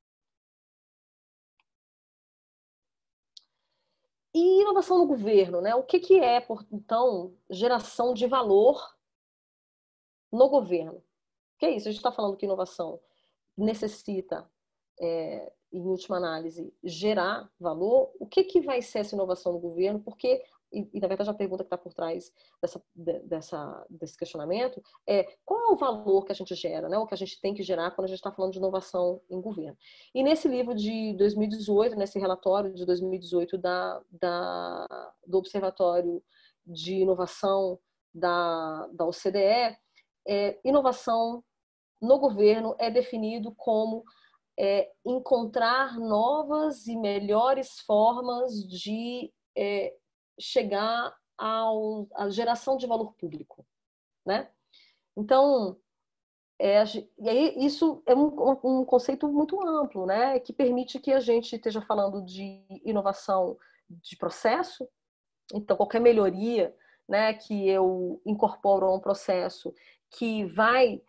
E inovação no governo, né? O que é, então, geração de valor no governo? Que é isso? A gente está falando que inovação necessita, em última análise, gerar valor. O que vai ser essa inovação no governo? Porque, na verdade, a pergunta que está por trás desse questionamento qual é o valor que a gente gera, né? O que a gente tem que gerar quando a gente está falando de inovação em governo. E nesse livro de 2018, nesse relatório de 2018 do Observatório de Inovação da OCDE, inovação no governo é definido como encontrar novas e melhores formas de chegar à geração de valor público, né? Então, e aí isso é um conceito muito amplo, né? Que permite que a gente esteja falando de inovação de processo. Então, qualquer melhoria, né, que eu incorporo a um processo que vai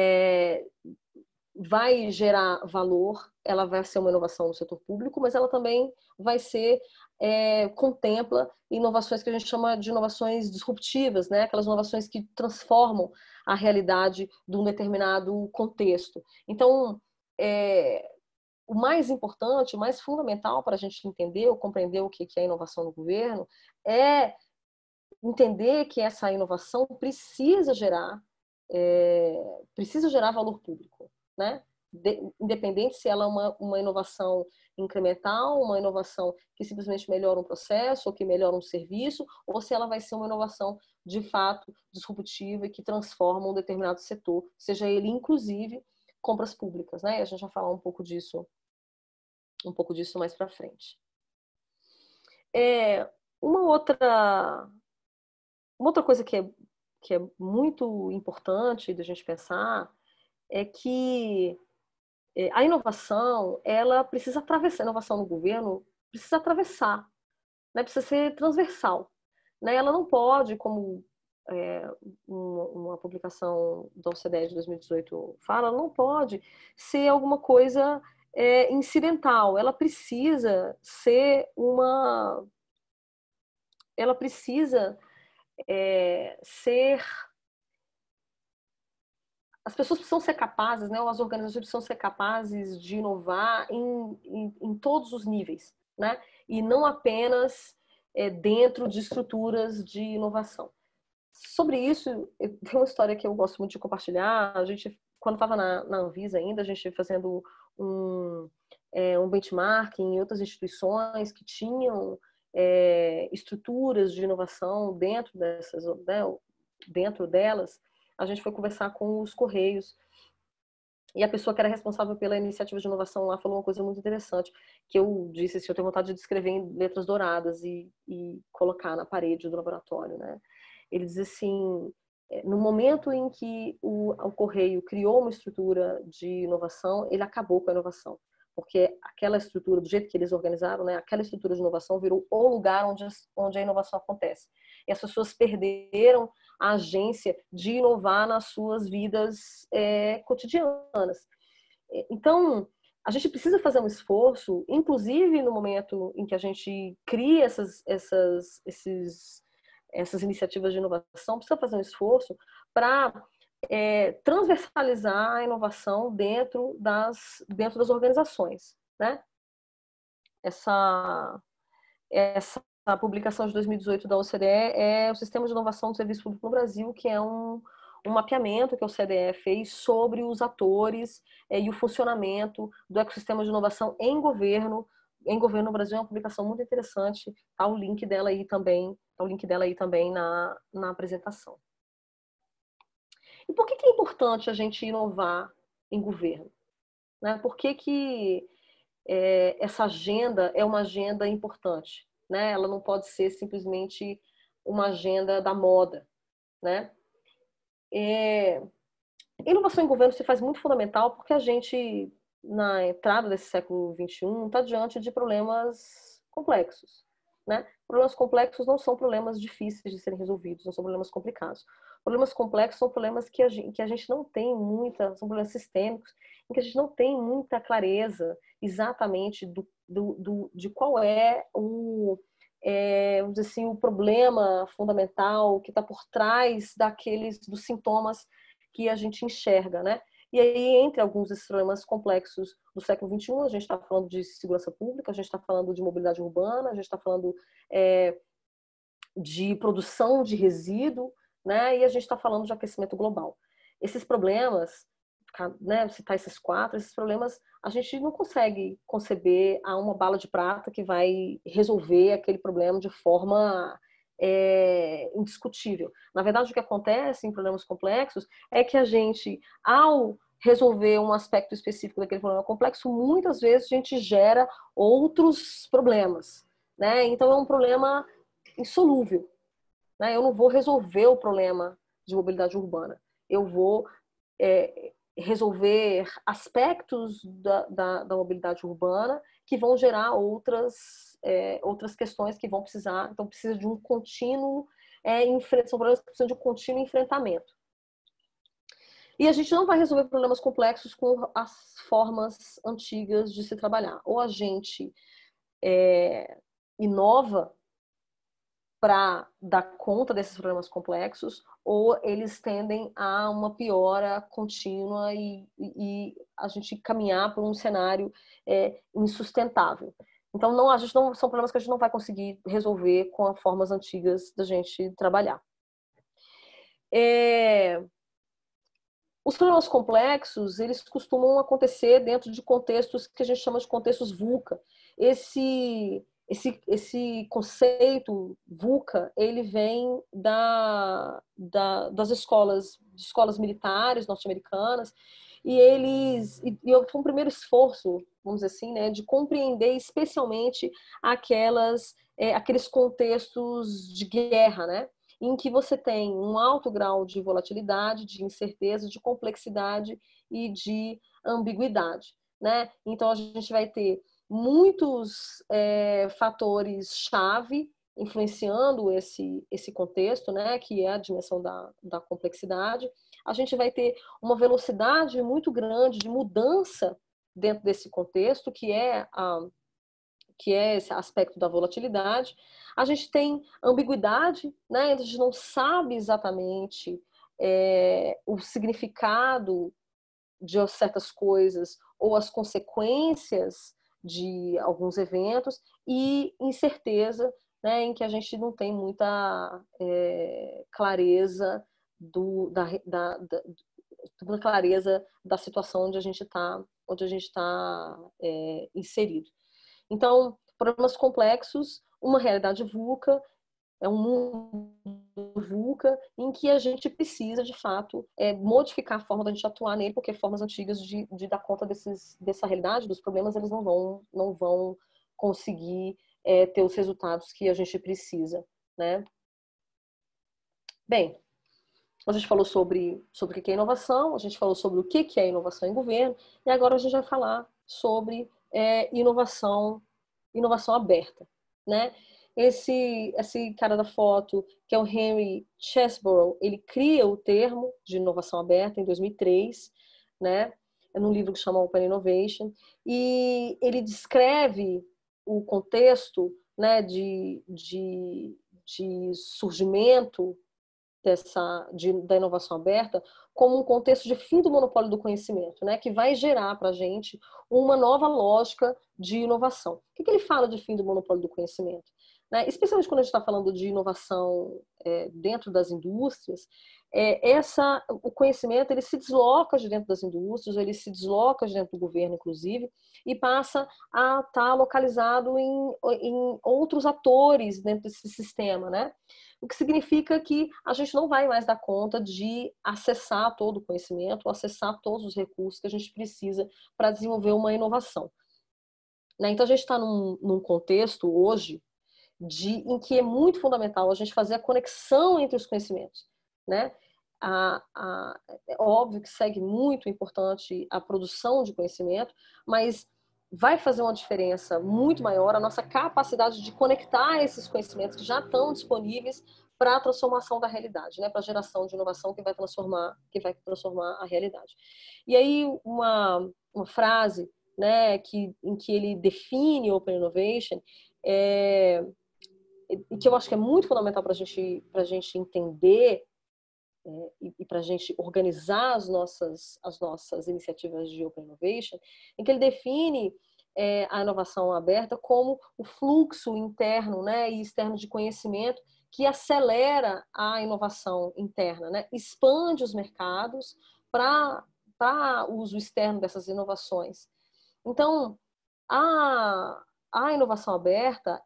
gerar valor, ela vai ser uma inovação no setor público, mas ela também vai contempla inovações que a gente chama de inovações disruptivas, né? Aquelas inovações que transformam a realidade de um determinado contexto. Então, o mais importante, o mais fundamental para a gente entender ou compreender o que é inovação no governo é entender que essa inovação precisa gerar valor público, né? Independente se ela é uma inovação incremental, uma inovação que simplesmente melhora um processo ou que melhora um serviço, ou se ela vai ser uma inovação de fato disruptiva e que transforma um determinado setor, seja ele inclusive compras públicas, né? E a gente vai falar um pouco disso mais para frente. Uma outra coisa que é muito importante da gente pensar é que a inovação, ela precisa atravessar, a inovação no governo precisa atravessar, né? Precisa ser transversal, né? Ela não pode, como uma publicação da OCDE de 2018 fala, ela não pode ser alguma coisa incidental, ela precisa ser ela precisa ser... As pessoas precisam ser capazes, né? As organizações precisam ser capazes de inovar em todos os níveis, né? E não apenas dentro de estruturas de inovação. Sobre isso, tem uma história que eu gosto muito de compartilhar. A gente, quando estava na Anvisa ainda, a gente fazendo um benchmarking em outras instituições que tinham estruturas de inovação dentro dessas, né? Dentro delas, a gente foi conversar com os Correios e a pessoa que era responsável pela iniciativa de inovação lá falou uma coisa muito interessante, que eu disse assim, eu tenho vontade de escrever em letras douradas e colocar na parede do laboratório, né? Ele diz assim, no momento em que o Correio criou uma estrutura de inovação, ele acabou com a inovação, porque aquela estrutura, do jeito que eles organizaram, né, aquela estrutura de inovação virou o lugar onde a inovação acontece. E as pessoas perderam a agência de inovar nas suas vidas cotidianas. Então, a gente precisa fazer um esforço, inclusive no momento em que a gente cria essas iniciativas de inovação, precisa fazer um esforço para transversalizar a inovação dentro das organizações, né? Essa publicação de 2018 da OCDE é o Sistema de Inovação do Serviço Público no Brasil, que é um mapeamento que a OCDE fez sobre os atores e o funcionamento do ecossistema de inovação em governo no Brasil. É uma publicação muito interessante, está o link dela aí também, na apresentação. E por que é importante a gente inovar em governo? Né? Por que essa agenda é uma agenda importante? Né? Ela não pode ser simplesmente uma agenda da moda, né? Inovação em governo se faz muito fundamental porque a gente, na entrada desse século XXI, está diante de problemas complexos, né? Problemas complexos não são problemas difíceis de serem resolvidos, não são problemas complicados. Problemas complexos são problemas que a gente não tem muita, são problemas sistêmicos, em que a gente não tem muita clareza exatamente de qual é vamos dizer assim, o problema fundamental que está por trás dos sintomas que a gente enxerga, né? E aí, entre alguns desses problemas complexos do século XXI, a gente está falando de segurança pública, a gente está falando de mobilidade urbana, a gente está falando de produção de resíduo, né? E a gente está falando de aquecimento global. Esses problemas, né, citar esses problemas, a gente não consegue conceber uma bala de prata que vai resolver aquele problema de forma indiscutível. Na verdade, o que acontece em problemas complexos é que a gente, ao resolver um aspecto específico daquele problema complexo, muitas vezes a gente gera outros problemas, né? Então é um problema insolúvel, né? Eu não vou resolver o problema de mobilidade urbana, eu vou resolver aspectos da mobilidade urbana que vão gerar outras questões que vão precisar, então precisa de um contínuo são problemas que precisam de um contínuo enfrentamento. E a gente não vai resolver problemas complexos com as formas antigas de se trabalhar. Ou a gente inova para dar conta desses problemas complexos, ou eles tendem a uma piora contínua e a gente caminhar por um cenário insustentável. Então, não, a gente não, são problemas que a gente não vai conseguir resolver com as formas antigas da gente trabalhar. Os problemas complexos, eles costumam acontecer dentro de contextos que a gente chama de contextos VUCA. Esse conceito VUCA, ele vem das escolas militares norte-americanas, e foi um primeiro esforço, vamos dizer assim, né, de compreender especialmente aqueles contextos de guerra, né, em que você tem um alto grau de volatilidade, de incerteza, de complexidade e de ambiguidade, né? Então a gente vai ter muitos fatores-chave influenciando esse contexto, né, que é a dimensão da complexidade. A gente vai ter uma velocidade muito grande de mudança dentro desse contexto, que é esse aspecto da volatilidade. A gente tem ambiguidade, né? A gente não sabe exatamente o significado de certas coisas ou as consequências de alguns eventos, e incerteza, né, em que a gente não tem muita clareza clareza da situação onde a gente está inserido. Então, problemas complexos, uma realidade VUCA, é um mundo VUCA em que a gente precisa, de fato, modificar a forma da gente atuar nele, porque formas antigas de dar conta dessa realidade, dos problemas, eles não vão conseguir ter os resultados que a gente precisa, né? Bem, a gente falou sobre o que é inovação, a gente falou sobre o que é inovação em governo, e agora a gente vai falar sobre inovação aberta, né? Esse cara da foto, que é o Henry Chesbrough, ele cria o termo de inovação aberta em 2003, né? É num livro que chama Open Innovation, e ele descreve o contexto, né, de surgimento da inovação aberta como um contexto de fim do monopólio do conhecimento, né, que vai gerar para a gente uma nova lógica de inovação. O que ele fala de fim do monopólio do conhecimento? Né? Especialmente quando a gente está falando de inovação dentro das indústrias, o conhecimento ele se desloca de dentro das indústrias, ele se desloca de dentro do governo, inclusive, e passa a estar localizado em outros atores dentro desse sistema, né? O que significa que a gente não vai mais dar conta de acessar todo o conhecimento, acessar todos os recursos que a gente precisa para desenvolver uma inovação. Né? Então, a gente está num contexto hoje em que é muito fundamental a gente fazer a conexão entre os conhecimentos. Né? É óbvio que segue muito importante a produção de conhecimento, mas vai fazer uma diferença muito maior a nossa capacidade de conectar esses conhecimentos que já estão disponíveis para a transformação da realidade, né? Para a geração de inovação que vai transformar a realidade. E aí uma frase, né, em que ele define Open Innovation e que eu acho que é muito fundamental para a gente entender e para a gente organizar as nossas iniciativas de Open Innovation, em que ele define a inovação aberta como o fluxo interno, né, e externo de conhecimento que acelera a inovação interna, né, expande os mercados para uso externo dessas inovações. Então, a inovação aberta,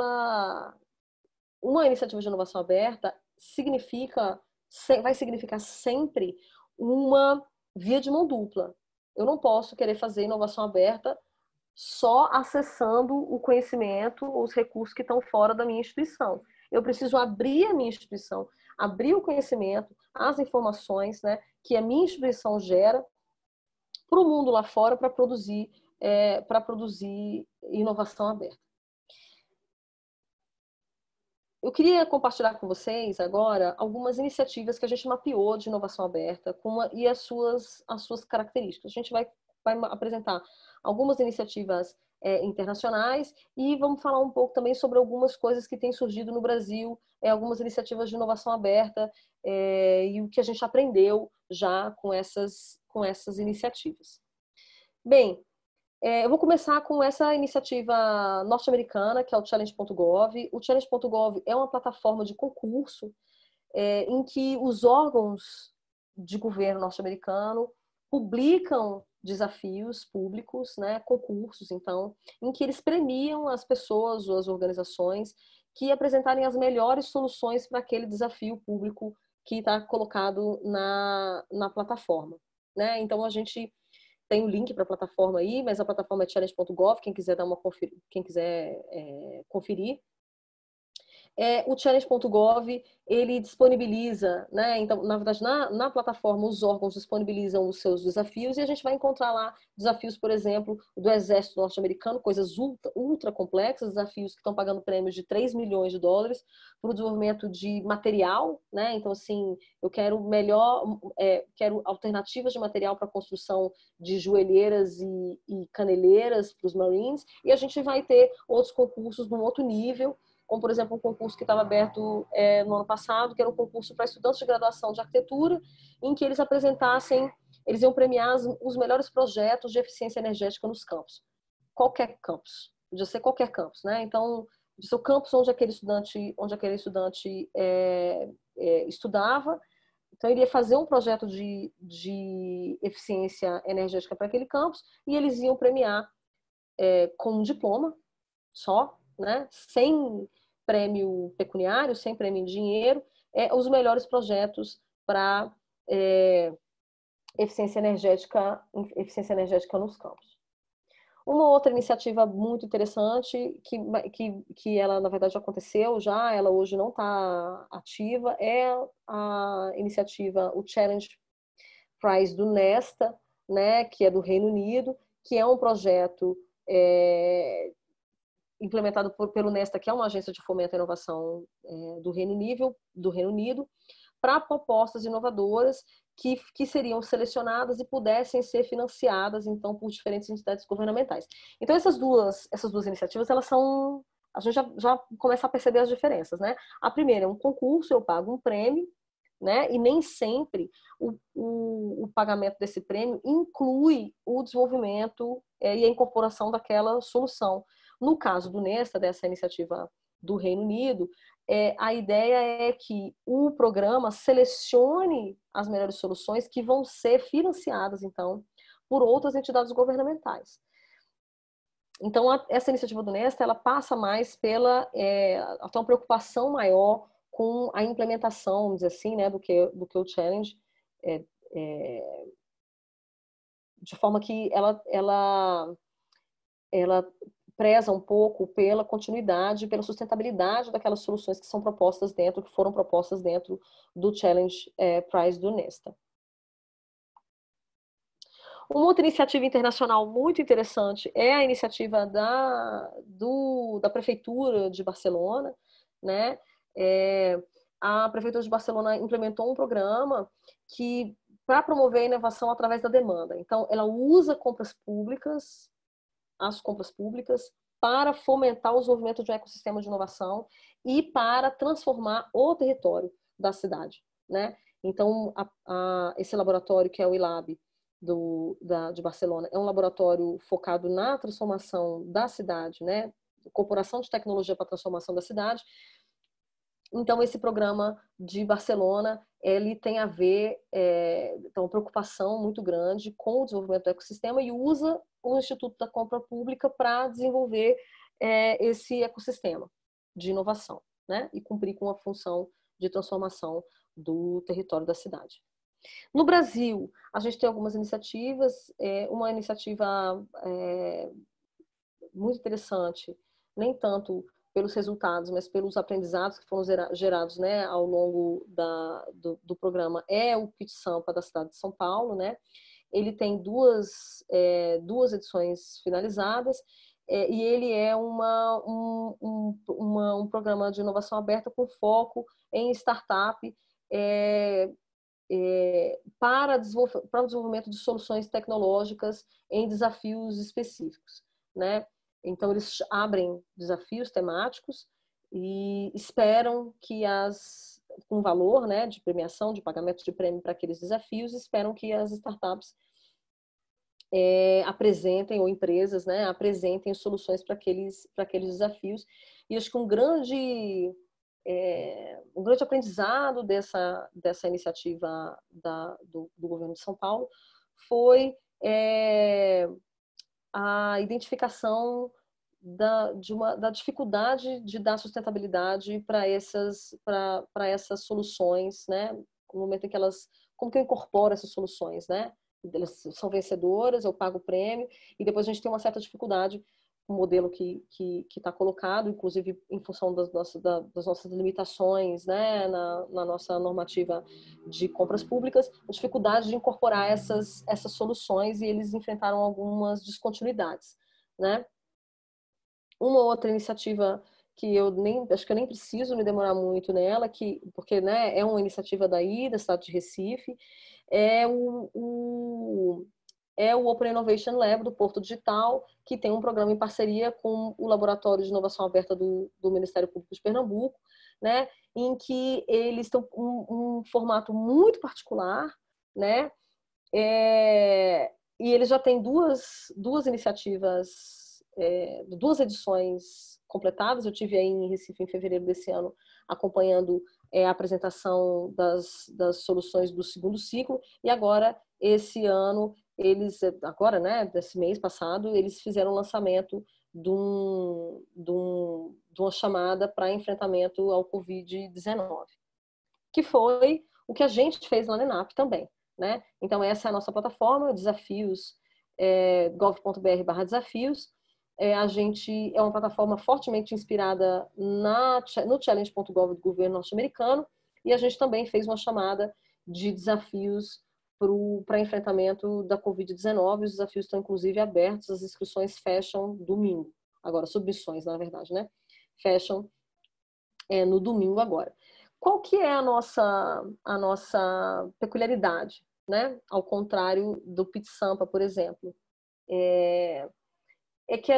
uma iniciativa de inovação aberta vai significar sempre uma via de mão dupla. Eu não posso querer fazer inovação aberta só acessando o conhecimento, os recursos que estão fora da minha instituição. Eu preciso abrir a minha instituição, abrir o conhecimento, as informações, né, que a minha instituição gera para o mundo lá fora para produzir inovação aberta. Eu queria compartilhar com vocês agora algumas iniciativas que a gente mapeou de inovação aberta e as suas características. A gente vai apresentar algumas iniciativas internacionais e vamos falar um pouco também sobre algumas coisas que têm surgido no Brasil, algumas iniciativas de inovação aberta e o que a gente aprendeu já com essas iniciativas. Bem, Eu vou começar com essa iniciativa norte-americana, que é o Challenge.gov. O Challenge.gov é uma plataforma de concurso em que os órgãos de governo norte-americano publicam desafios públicos, né, concursos, então, em que eles premiam as pessoas ou as organizações que apresentarem as melhores soluções para aquele desafio público que está colocado na plataforma, né? Então, a gente tem o link para a plataforma aí, mas a plataforma é challenge.gov, quem quiser conferir. O Challenge.gov, ele disponibiliza, né? Então, na verdade, na plataforma, os órgãos disponibilizam os seus desafios e a gente vai encontrar lá desafios, por exemplo, do Exército Norte-Americano, coisas ultra complexas, desafios que estão pagando prêmios de 3 milhões de dólares para o desenvolvimento de material, né? Então, assim, eu quero quero alternativas de material para a construção de joelheiras e caneleiras para os Marines, e a gente vai ter outros concursos num outro nível, como, por exemplo, um concurso que estava aberto no ano passado, que era um concurso para estudantes de graduação de arquitetura, em que eles iam premiar os melhores projetos de eficiência energética nos campos. Qualquer campus, podia ser qualquer campus, né? Então, podia ser o campus onde aquele estudante estudava. Então, ele ia fazer um projeto de eficiência energética para aquele campus e eles iam premiar com um diploma só, né? Sem prêmio pecuniário, sem prêmio em dinheiro, os melhores projetos para eficiência energética nos campos. Uma outra iniciativa muito interessante, que ela, na verdade, já aconteceu já, ela hoje não está ativa, é a iniciativa, o Challenge Prize do Nesta, né, que é do Reino Unido, que é um projeto implementado pelo Nesta, que é uma agência de fomento à inovação do Reino Unido, para propostas inovadoras que seriam selecionadas e pudessem ser financiadas, então, por diferentes entidades governamentais. Então, essas duas iniciativas, elas são... A gente já começa a perceber as diferenças, né? A primeira é um concurso, eu pago um prêmio, né? E nem sempre o pagamento desse prêmio inclui o desenvolvimento e a incorporação daquela solução. No caso do Nesta, dessa iniciativa do Reino Unido, a ideia é que o programa selecione as melhores soluções que vão ser financiadas, então, por outras entidades governamentais. Então, essa iniciativa do Nesta, ela passa mais pela até uma preocupação maior com a implementação, vamos dizer assim, né, do que o Challenge, de forma que ela preza um pouco pela continuidade, pela sustentabilidade daquelas soluções que foram propostas dentro do Challenge Prize do Nesta. Uma outra iniciativa internacional muito interessante é a iniciativa da Prefeitura de Barcelona, né? A Prefeitura de Barcelona implementou um programa para promover a inovação através da demanda. Então, ela usa as compras públicas para fomentar o desenvolvimento de um ecossistema de inovação e para transformar o território da cidade, né? Então, esse laboratório, que é o ILAB de Barcelona, é um laboratório focado na transformação da cidade, né? Incorporação de tecnologia para a transformação da cidade. Então, esse programa de Barcelona, ele tem a ver, então, preocupação muito grande com o desenvolvimento do ecossistema e usa o Instituto da Compra Pública para desenvolver esse ecossistema de inovação, né? E cumprir com a função de transformação do território da cidade. No Brasil, a gente tem algumas iniciativas, uma iniciativa muito interessante, nem tanto pelos resultados, mas pelos aprendizados que foram gerados, né, ao longo do programa, é o Pitch Sampa da cidade de São Paulo, né? Ele tem duas edições finalizadas e ele é um programa de inovação aberta com foco em startup para o desenvolvimento de soluções tecnológicas em desafios específicos, né? Então, eles abrem desafios temáticos e esperam que com valor, né, de premiação, de pagamento de prêmio para aqueles desafios, esperam que as startups apresentem, ou empresas, né, apresentem soluções para aqueles desafios. E acho que um grande aprendizado dessa iniciativa do governo de São Paulo foi a identificação da dificuldade de dar sustentabilidade para essas soluções, né? No momento em que como que eu incorporo essas soluções, né? Elas são vencedoras, eu pago o prêmio, e depois a gente tem uma certa dificuldade o modelo que está colocado, inclusive em função das nossas limitações, né, na nossa normativa de compras públicas, a dificuldade de incorporar essas soluções, e eles enfrentaram algumas descontinuidades, né? Uma outra iniciativa que acho que eu nem preciso me demorar muito nela, porque, né, é uma iniciativa da cidade de Recife, é o Open Innovation Lab do Porto Digital, que tem um programa em parceria com o Laboratório de Inovação Aberta do Ministério Público de Pernambuco, né, em que eles estão um formato muito particular, né, e eles já têm duas iniciativas, duas edições completadas. Eu tive aí em Recife em fevereiro desse ano, acompanhando a apresentação das soluções do segundo ciclo, e agora, esse ano, né, desse mês passado, eles fizeram o lançamento de uma chamada para enfrentamento ao Covid-19, que foi o que a gente fez lá na ENAP também, né? Então, essa é a nossa plataforma, desafios, gov.br/desafios. A gente é uma plataforma fortemente inspirada no Challenge.gov do governo norte-americano, e a gente também fez uma chamada de desafios para enfrentamento da Covid-19. Os desafios estão, inclusive, abertos, as inscrições fecham domingo. Agora, submissões, na verdade, né? Fecham no domingo agora. Qual que é a nossa peculiaridade, né? Ao contrário do Pit Sampa, por exemplo. É que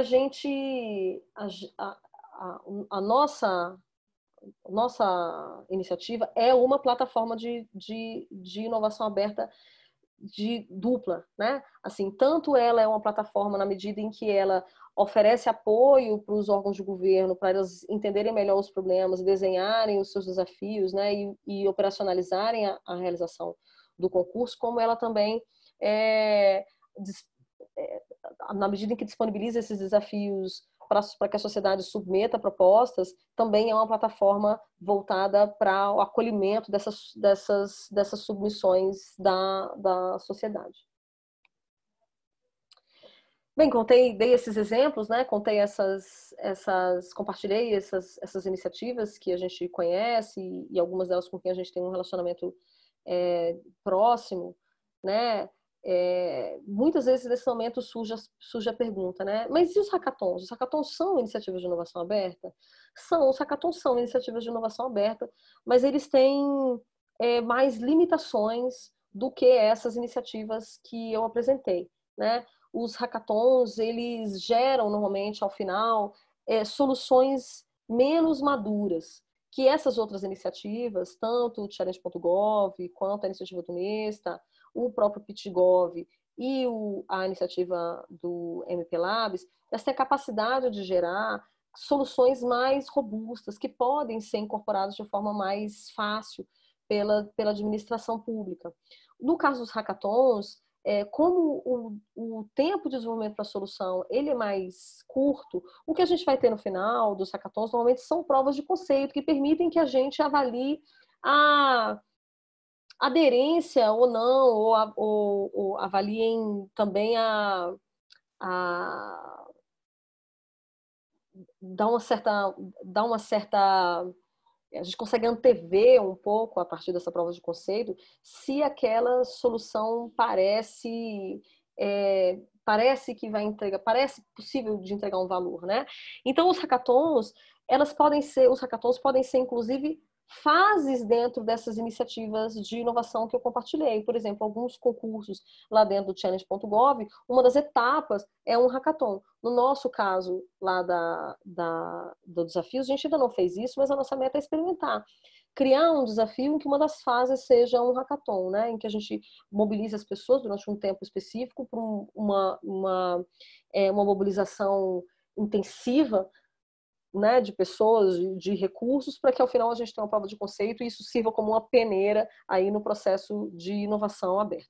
a nossa iniciativa é uma plataforma de inovação aberta dupla, né? Assim, tanto ela é uma plataforma na medida em que ela oferece apoio para os órgãos de governo, para eles entenderem melhor os problemas, desenharem os seus desafios, né, e operacionalizarem a realização do concurso, como ela também na medida em que disponibiliza esses desafios para que a sociedade submeta propostas, também é uma plataforma voltada para o acolhimento dessas submissões da sociedade. Bem, dei esses exemplos, né? Compartilhei essas iniciativas que a gente conhece, e algumas delas com quem a gente tem um relacionamento próximo, né? Muitas vezes nesse momento surge a pergunta, né? Mas e os hackathons? Os hackathons são iniciativas de inovação aberta? Os hackathons são iniciativas de inovação aberta, mas eles têm mais limitações do que essas iniciativas que eu apresentei, né? Os hackathons, eles geram normalmente ao final soluções menos maduras que essas outras iniciativas, tanto o Challenge.gov quanto a iniciativa do Nesta, o próprio PitGov e a iniciativa do MP Labs. Elas têm a capacidade de gerar soluções mais robustas, que podem ser incorporadas de forma mais fácil pela administração pública. No caso dos hackathons, como o tempo de desenvolvimento para a solução ele é mais curto, o que a gente vai ter no final dos hackathons normalmente são provas de conceito que permitem que a gente avalie a aderência ou não, ou avaliem também dá uma certa a gente consegue antever um pouco, a partir dessa prova de conceito, se aquela solução parece que vai entregar, parece possível de entregar um valor, né? Então, os hackathons podem ser, inclusive, fases dentro dessas iniciativas de inovação que eu compartilhei. Por exemplo, alguns concursos lá dentro do Challenge.gov, uma das etapas é um hackathon. No nosso caso, lá do desafio, a gente ainda não fez isso, mas a nossa meta é experimentar. criar um desafio em que uma das fases seja um hackathon, né? Em que a gente mobilize as pessoas durante um tempo específico para uma mobilização intensiva, né, de pessoas, de recursos, para que ao final a gente tenha uma prova de conceito e isso sirva como uma peneira aí no processo de inovação aberta.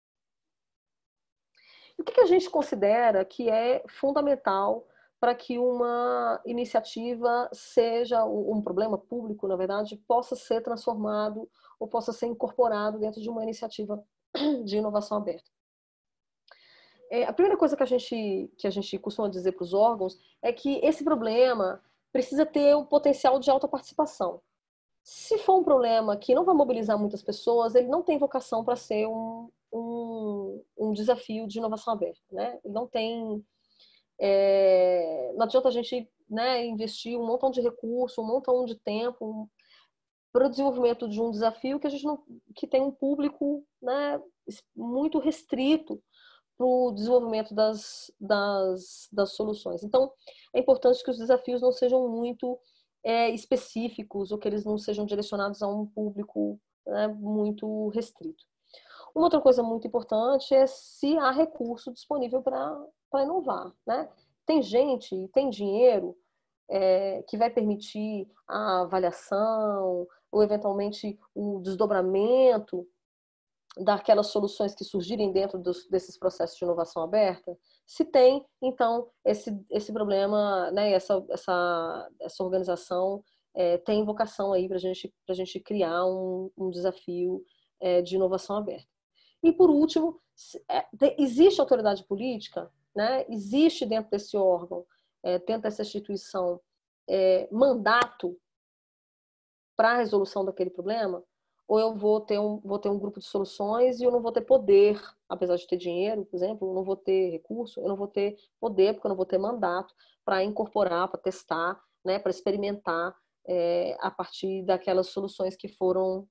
O que a gente considera que é fundamental para que uma iniciativa seja, um problema público, na verdade, possa ser transformado ou possa ser incorporado dentro de uma iniciativa de inovação aberta? A primeira coisa que a gente costuma dizer para os órgãos é que esse problema precisa ter um potencial de alta participação. Se for um problema que não vai mobilizar muitas pessoas, ele não tem vocação para ser um desafio de inovação aberta, né? Ele não tem... não adianta a gente, né, investir um montão de recurso, um montão de tempo para o desenvolvimento de um desafio que a gente não, que tem um público, né, muito restrito para o desenvolvimento das soluções. Então, é importante que os desafios não sejam muito específicos ou que eles não sejam direcionados a um público, né, muito restrito. Uma outra coisa muito importante é se há recurso disponível para inovar, né? Tem gente, tem dinheiro que vai permitir a avaliação ou, eventualmente, o desdobramento daquelas soluções que surgirem dentro desses processos de inovação aberta? Se tem, então, esse problema, né, essa organização tem vocação aí para a gente criar um desafio de inovação aberta. E, por último, existe autoridade política, né? Existe dentro desse órgão, dentro dessa instituição, mandato para a resolução daquele problema? Ou eu vou ter um grupo de soluções e eu não vou ter poder, apesar de ter dinheiro, por exemplo, eu não vou ter recurso, eu não vou ter poder, porque eu não vou ter mandato para incorporar, para testar, né, para experimentar a partir daquelas soluções que foram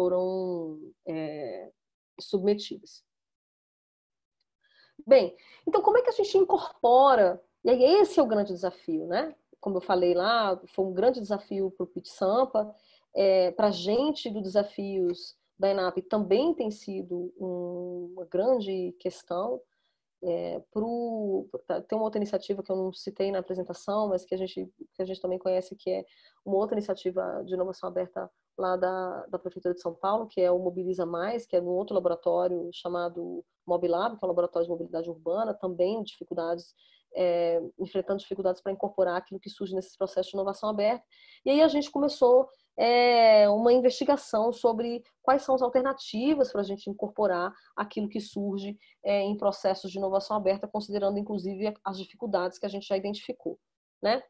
submetidas. Bem, então como é que a gente incorpora? E aí esse é o grande desafio, né? Como eu falei lá, foi um grande desafio para o Pit Sampa. Para a gente do Desafios da ENAP também tem sido uma grande questão. Tem uma outra iniciativa que eu não citei na apresentação, mas que a gente também conhece, que é uma outra iniciativa de inovação aberta lá da Prefeitura de São Paulo, que é o Mobiliza Mais, que é num outro laboratório chamado Mobilab, que é um laboratório de mobilidade urbana, também enfrentando dificuldades para incorporar aquilo que surge nesses processos de inovação aberta. E aí a gente começou uma investigação sobre quais são as alternativas para a gente incorporar aquilo que surge em processos de inovação aberta, considerando inclusive as dificuldades que a gente já identificou, né?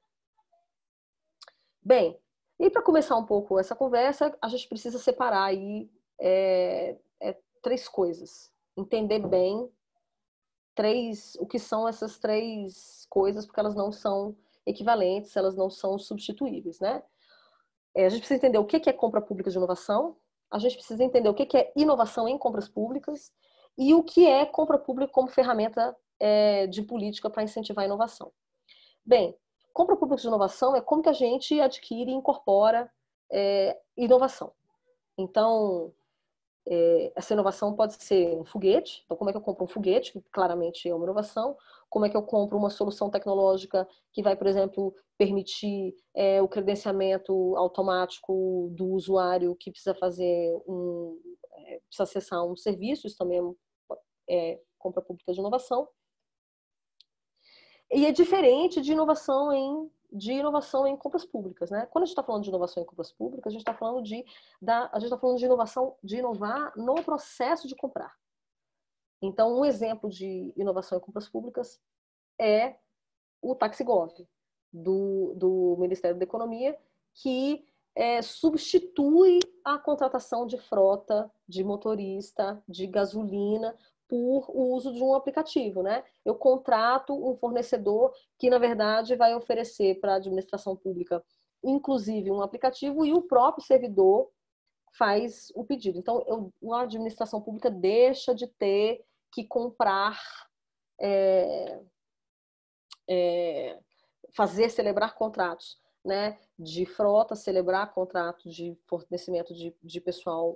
Bem, e para começar um pouco essa conversa, a gente precisa separar aí três coisas, entender bem o que são essas três coisas, porque elas não são equivalentes, elas não são substituíveis, né? A gente precisa entender o que é compra pública de inovação, a gente precisa entender o que é inovação em compras públicas e o que é compra pública como ferramenta de política para incentivar a inovação. Bem, compra pública de inovação é como que a gente adquire e incorpora inovação. Então, essa inovação pode ser um foguete. Então, como é que eu compro um foguete, que claramente é uma inovação? Como é que eu compro uma solução tecnológica que vai, por exemplo, permitir o credenciamento automático do usuário que precisa precisa acessar um serviço? Isso também é compra pública de inovação. E é diferente de inovação em compras públicas, né? Quando a gente está falando de inovação em compras públicas, a gente está falando de inovar no processo de comprar. Então, um exemplo de inovação em compras públicas é o TaxiGov, do Ministério da Economia, que substitui a contratação de frota, de motorista, de gasolina, por o uso de um aplicativo, né? Eu contrato um fornecedor que, na verdade, vai oferecer para a administração pública, inclusive, um aplicativo, e o próprio servidor faz o pedido. Então, a administração pública deixa de ter que comprar, fazer celebrar contratos né, de frota, celebrar contratos de fornecimento de pessoal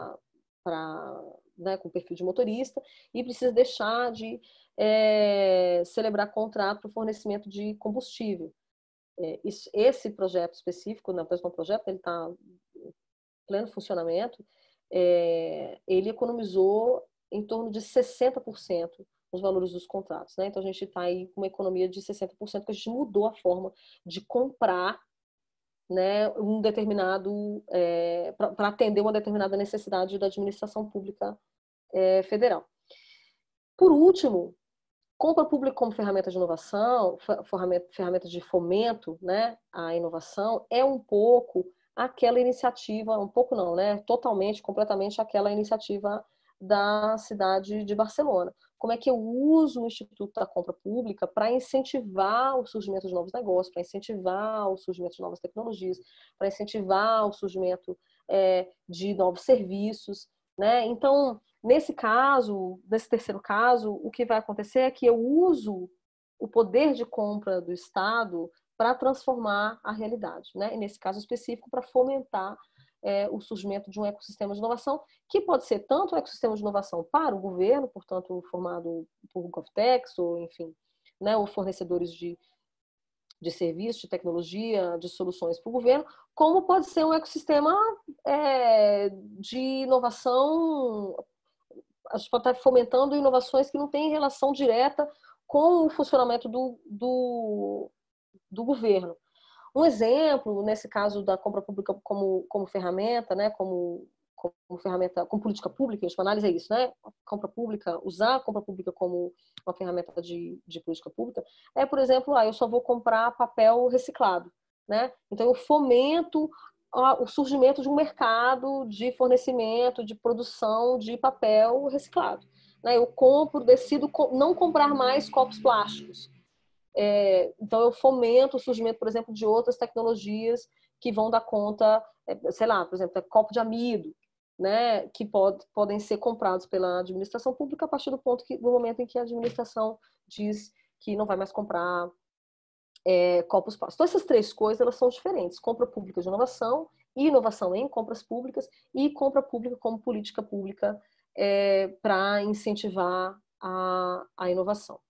né, com perfil de motorista, e precisa deixar de celebrar contrato para o fornecimento de combustível. Esse projeto específico, não é um projeto, ele está em pleno funcionamento, ele economizou em torno de 60% nos valores dos contratos, né? Então a gente está aí com uma economia de 60%, que a gente mudou a forma de comprar, né, um determinado para atender uma determinada necessidade da administração pública federal. Por último, compra pública como ferramenta de inovação, ferramenta de fomento, né, à inovação, é um pouco aquela iniciativa, um pouco não, né, totalmente, completamente aquela iniciativa da cidade de Barcelona. Como é que eu uso o Instituto da Compra Pública para incentivar o surgimento de novos negócios, para incentivar o surgimento de novas tecnologias, para incentivar o surgimento de novos serviços, né? Então, nesse terceiro caso, o que vai acontecer é que eu uso o poder de compra do Estado para transformar a realidade, né? E nesse caso específico, para fomentar o surgimento de um ecossistema de inovação, que pode ser tanto um ecossistema de inovação para o governo, portanto, formado por GovTechs, ou enfim, né, ou fornecedores de serviços, de tecnologia, de soluções para o governo, como pode ser um ecossistema de inovação. A gente pode estar fomentando inovações que não têm relação direta com o funcionamento do governo. Um exemplo, nesse caso da compra pública como ferramenta, né, como ferramenta, como política pública, a análise é isso, né? Compra pública, usar a compra pública como uma ferramenta de política pública, por exemplo, eu só vou comprar papel reciclado, né? Então eu fomento o surgimento de um mercado de fornecimento, de produção de papel reciclado, né? Eu decido não comprar mais copos plásticos. Então eu fomento o surgimento, por exemplo, de outras tecnologias que vão dar conta, sei lá, por exemplo, copo de amido, né, que podem ser comprados pela administração pública a partir do momento em que a administração diz que não vai mais comprar copos plásticos. Então essas três coisas, elas são diferentes: compra pública de inovação, inovação em compras públicas, e compra pública como política pública para incentivar a inovação.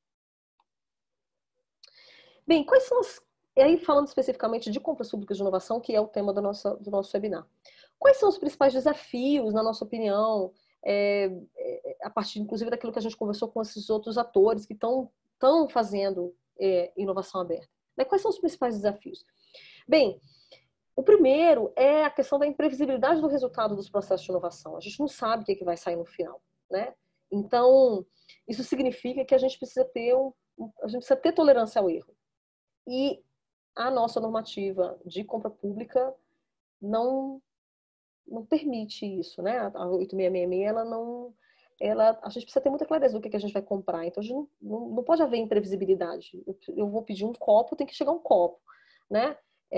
Bem, quais são e aí, falando especificamente de compras públicas de inovação, que é o tema do nosso webinar. Quais são os principais desafios, na nossa opinião, a partir, inclusive, daquilo que a gente conversou com esses outros atores que estão fazendo inovação aberta? Quais são os principais desafios? Bem, o primeiro é a questão da imprevisibilidade do resultado dos processos de inovação. A gente não sabe o que vai sair no final, né? Então, isso significa que a gente precisa ter tolerância ao erro. E a nossa normativa de compra pública não permite isso, né? A 8666, a gente precisa ter muita clareza do que a gente vai comprar. Então, a gente não pode haver imprevisibilidade. Eu vou pedir um copo, tem que chegar um copo, né?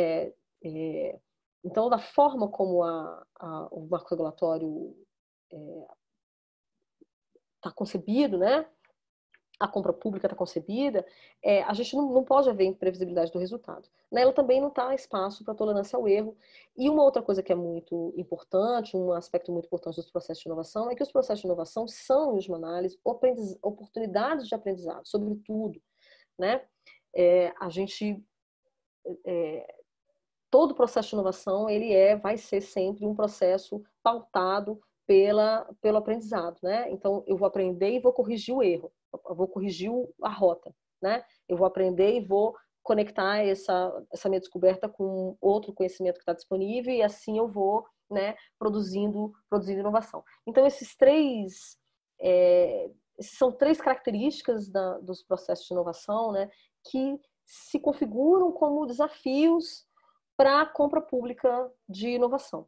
Então, da forma como o marco regulatório está concebido, né? A compra pública está concebida, a gente não pode haver imprevisibilidade do resultado. Nela também não está espaço para tolerância ao erro. E uma outra coisa que é muito importante, um aspecto muito importante dos processos de inovação, é que os processos de inovação são, em última análise, oportunidades de aprendizado, sobretudo, né? Todo processo de inovação vai ser sempre um processo pautado pelo aprendizado, né? Então, eu vou aprender e vou corrigir o erro. Eu vou corrigir a rota, né? Eu vou aprender e vou conectar essa minha descoberta com outro conhecimento que está disponível, e assim eu vou, né, produzindo inovação. Então, essas são três características dos processos de inovação, né, que se configuram como desafios para a compra pública de inovação.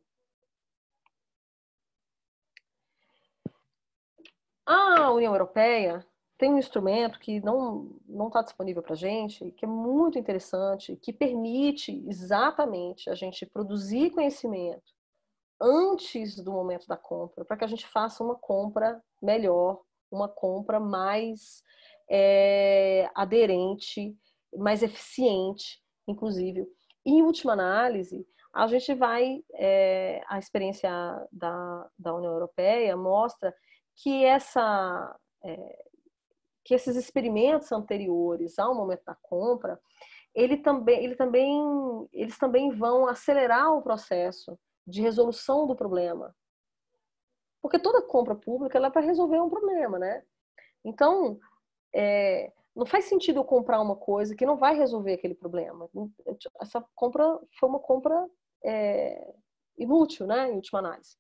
A União Europeia tem um instrumento que não está disponível para a gente, que é muito interessante, que permite exatamente a gente produzir conhecimento antes do momento da compra, para que a gente faça uma compra melhor, uma compra mais aderente, mais eficiente, inclusive, Em última análise, a gente vai, a experiência da União Europeia mostra que que esses experimentos anteriores ao momento da compra, eles também vão acelerar o processo de resolução do problema. Porque toda compra pública ela é para resolver um problema, né? Então, não faz sentido eu comprar uma coisa que não vai resolver aquele problema. Essa compra foi uma compra inútil, né, em última análise.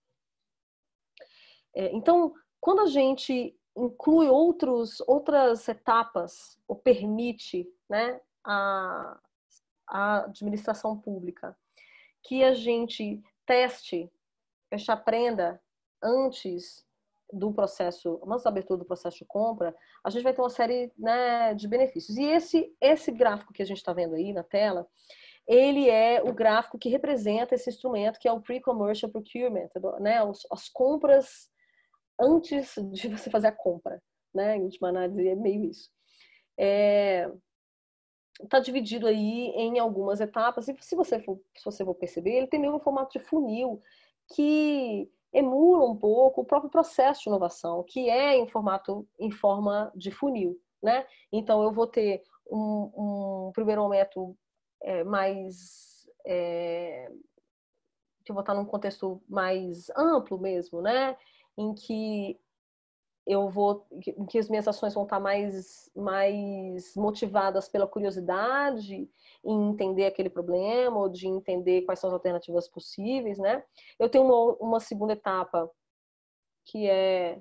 Então, quando a gente inclui outras etapas, ou permite, né, a administração pública, que a gente teste, que a gente aprenda antes da abertura do processo de compra, a gente vai ter uma série, né, de benefícios. E esse gráfico que a gente está vendo aí na tela, ele é o gráfico que representa esse instrumento, que é o Pre-Commercial Procurement, né, as compras antes de você fazer a compra, né? Em última análise, é meio isso. Está dividido aí em algumas etapas, e se você for perceber, ele tem meio um formato de funil que emula um pouco o próprio processo de inovação, que é em forma de funil, né? Então, eu vou ter um primeiro momento mais... que eu vou estar num contexto mais amplo mesmo, né? Em que as minhas ações vão estar mais motivadas pela curiosidade em entender aquele problema, ou de entender quais são as alternativas possíveis, né? Eu tenho uma segunda etapa, que é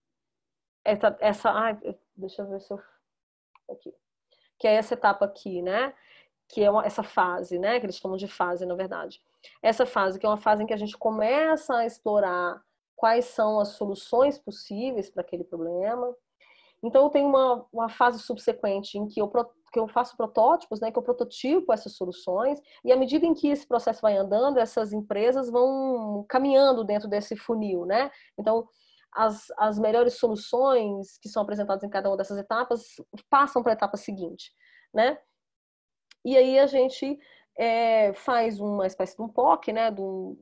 essa, deixa eu ver se eu... aqui. Que é essa etapa aqui, né? Que é essa fase, né? Que eles chamam de fase, na verdade. Essa fase, que é uma fase em que a gente começa a explorar quais são as soluções possíveis para aquele problema. Então, eu tenho uma fase subsequente em que eu faço protótipos, né, que eu prototipo essas soluções, e à medida em que esse processo vai andando, essas empresas vão caminhando dentro desse funil, né? Então, as melhores soluções que são apresentadas em cada uma dessas etapas passam para a etapa seguinte, né? E aí a gente faz uma espécie de um POC, né,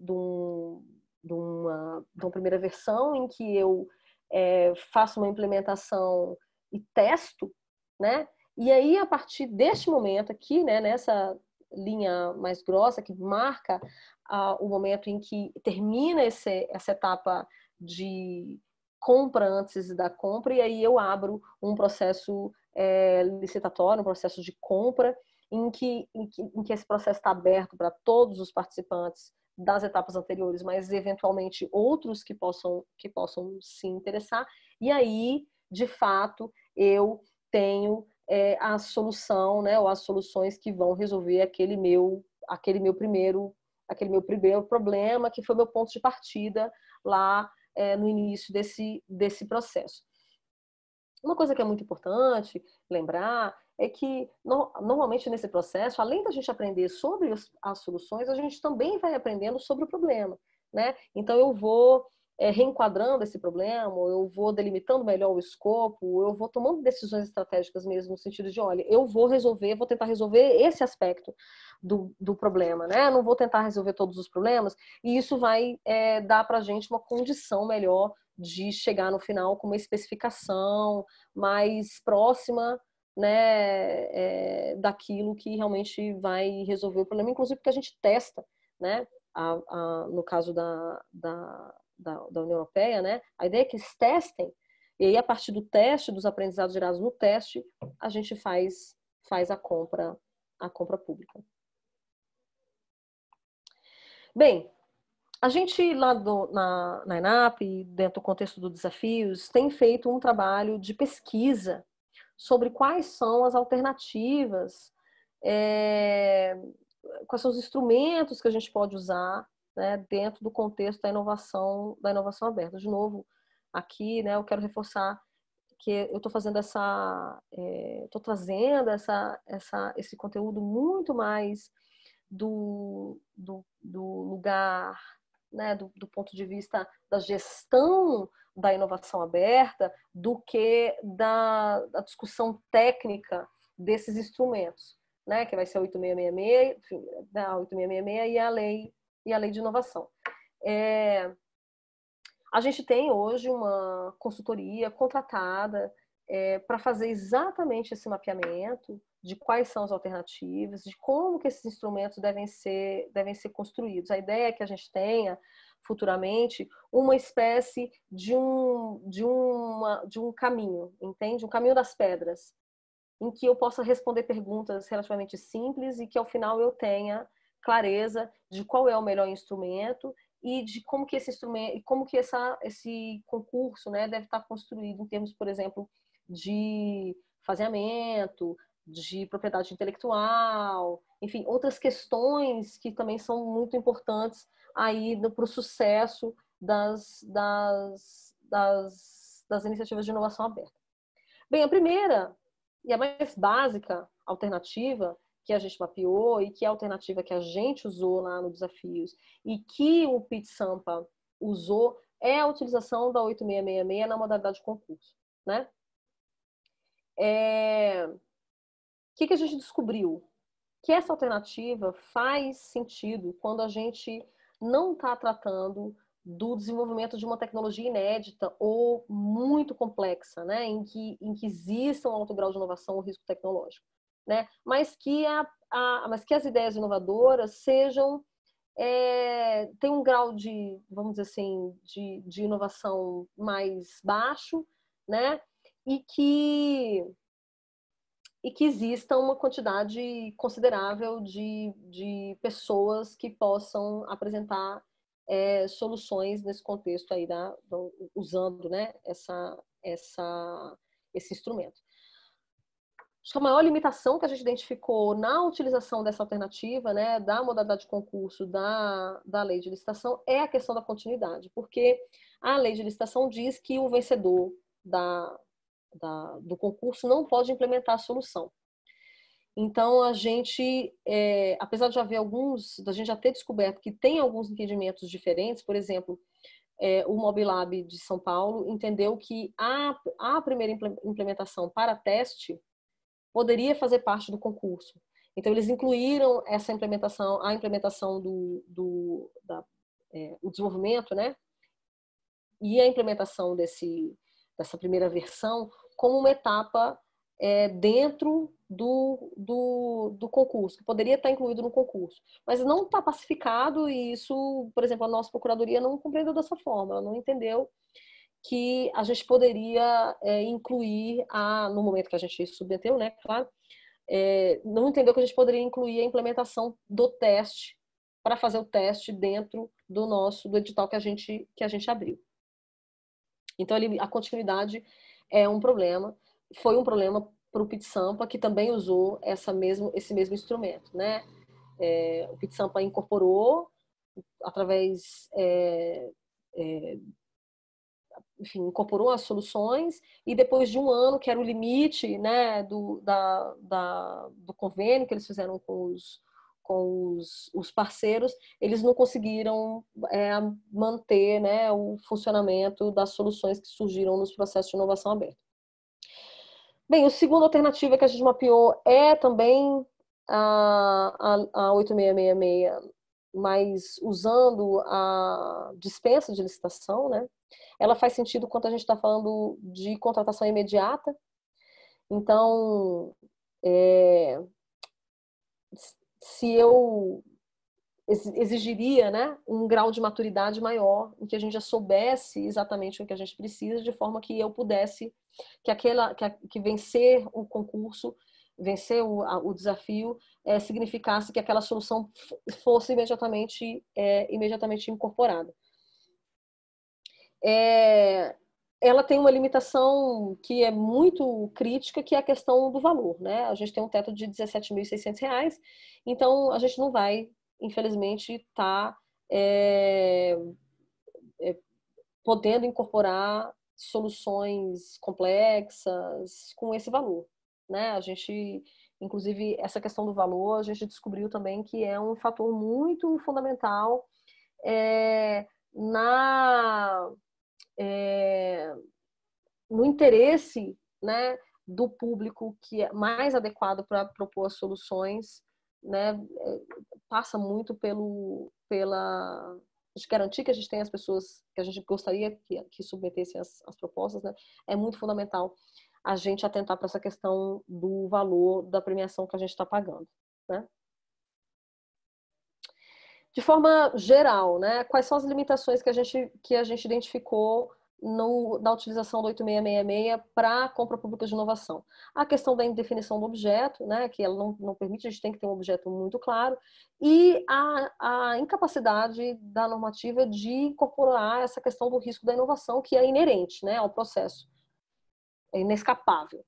de uma primeira versão em que eu faço uma implementação e testo, né? E aí, a partir deste momento aqui, né, nessa linha mais grossa que marca o momento em que termina essa etapa de compra antes da compra, e aí eu abro um processo licitatório, um processo de compra, em que esse processo está aberto para todos os participantes das etapas anteriores, mas eventualmente outros que possam se interessar. E aí, de fato, eu tenho a solução, né, ou as soluções que vão resolver aquele meu primeiro problema, que foi meu ponto de partida lá no início desse processo. Uma coisa que é muito importante lembrar é que, normalmente, nesse processo, além da gente aprender sobre as soluções, a gente também vai aprendendo sobre o problema, né? Então, eu vou reenquadrando esse problema, eu vou delimitando melhor o escopo, eu vou tomando decisões estratégicas mesmo, no sentido de, olha, eu vou tentar resolver esse aspecto do problema, né? Eu não vou tentar resolver todos os problemas, e isso vai dar para a gente uma condição melhor de chegar no final com uma especificação mais próxima, né, daquilo que realmente vai resolver o problema, inclusive porque a gente testa, né, no caso da União Europeia, né, a ideia é que eles testem, e aí a partir do teste, dos aprendizados gerados no teste, a gente faz a compra pública. Bem, a gente lá na ENAP, dentro do contexto dos desafios, tem feito um trabalho de pesquisa sobre quais são as alternativas, quais são os instrumentos que a gente pode usar, né, dentro do contexto da inovação aberta. De novo, aqui, né, eu quero reforçar que eu estou fazendo estou trazendo esse conteúdo muito mais do lugar, né, do ponto de vista da gestão da inovação aberta, do que da discussão técnica desses instrumentos, né, que vai ser a 8666, enfim, a 8666 e a lei de inovação. A gente tem hoje uma consultoria contratada para fazer exatamente esse mapeamento de quais são as alternativas, de como que esses instrumentos devem ser construídos. A ideia é que a gente tenha futuramente uma espécie de um caminho, entende? Um caminho das pedras, em que eu possa responder perguntas relativamente simples e que ao final eu tenha clareza de qual é o melhor instrumento e de como que esse instrumento e como que esse concurso, né, deve estar construído em termos, por exemplo, de faseamento, de propriedade intelectual, enfim, outras questões que também são muito importantes aí para o sucesso das iniciativas de inovação aberta. Bem, a primeira e a mais básica alternativa que a gente mapeou e que é a alternativa que a gente usou lá no Desafios e que o PIT Sampa usou é a utilização da 8666 na modalidade de concurso, né? O que a gente descobriu? Que essa alternativa faz sentido quando a gente não está tratando do desenvolvimento de uma tecnologia inédita ou muito complexa, né, em que exista um alto grau de inovação ou risco tecnológico, né, mas que as ideias inovadoras sejam tem um grau de, vamos dizer assim, de inovação mais baixo, né, e que exista uma quantidade considerável de pessoas que possam apresentar soluções nesse contexto aí usando, né, esse instrumento. Acho que a maior limitação que a gente identificou na utilização dessa alternativa, né, da modalidade de concurso da lei de licitação é a questão da continuidade, porque a lei de licitação diz que o vencedor do concurso não pode implementar a solução. Então, a gente, apesar de haver da gente já ter descoberto que tem alguns entendimentos diferentes, por exemplo, o Mobilab de São Paulo entendeu que a primeira implementação para teste poderia fazer parte do concurso. Então, eles incluíram essa implementação, a implementação o desenvolvimento, né? E a implementação dessa primeira versão como uma etapa dentro do concurso, que poderia estar incluído no concurso. Mas não está pacificado e isso, por exemplo, a nossa procuradoria não compreendeu dessa forma, ela não entendeu que a gente poderia incluir, no momento que a gente submeteu, né, claro, não entendeu que a gente poderia incluir a implementação do teste para fazer o teste dentro do edital que a gente abriu. Então, a continuidade é um problema. Foi um problema para o PIT Sampa, que também usou esse mesmo instrumento, né? O PIT Sampa incorporou, através... enfim, incorporou as soluções e depois de um ano, que era o limite, né, do convênio que eles fizeram com os parceiros, eles não conseguiram manter, né, o funcionamento das soluções que surgiram nos processos de inovação aberta. Bem, a segunda alternativa que a gente mapeou é também a 8666, mas usando a dispensa de licitação, né? Ela faz sentido quando a gente está falando de contratação imediata. Então, se eu exigiria, né, um grau de maturidade maior, em que a gente já soubesse exatamente o que a gente precisa, de forma que eu pudesse, que vencer o concurso, vencer o desafio, significasse que aquela solução fosse imediatamente incorporada. Ela tem uma limitação que é muito crítica, que é a questão do valor, né? A gente tem um teto de R$ 17.600, então a gente não vai, infelizmente, estar podendo incorporar soluções complexas com esse valor, né? A gente, inclusive, essa questão do valor, a gente descobriu também que é um fator muito fundamental no interesse, né, do público que é mais adequado para propor as soluções, né, passa muito pela de garantir que a gente tem as pessoas que a gente gostaria que submetessem as propostas, né? É muito fundamental a gente atentar para essa questão do valor da premiação que a gente está pagando, né? De forma geral, né? Quais são as limitações que a gente identificou na utilização do 8666 para a compra pública de inovação? A questão da indefinição do objeto, né? Que ela não permite, a gente tem que ter um objeto muito claro, e a incapacidade da normativa de incorporar essa questão do risco da inovação, que é inerente, né, ao processo, é inescapável.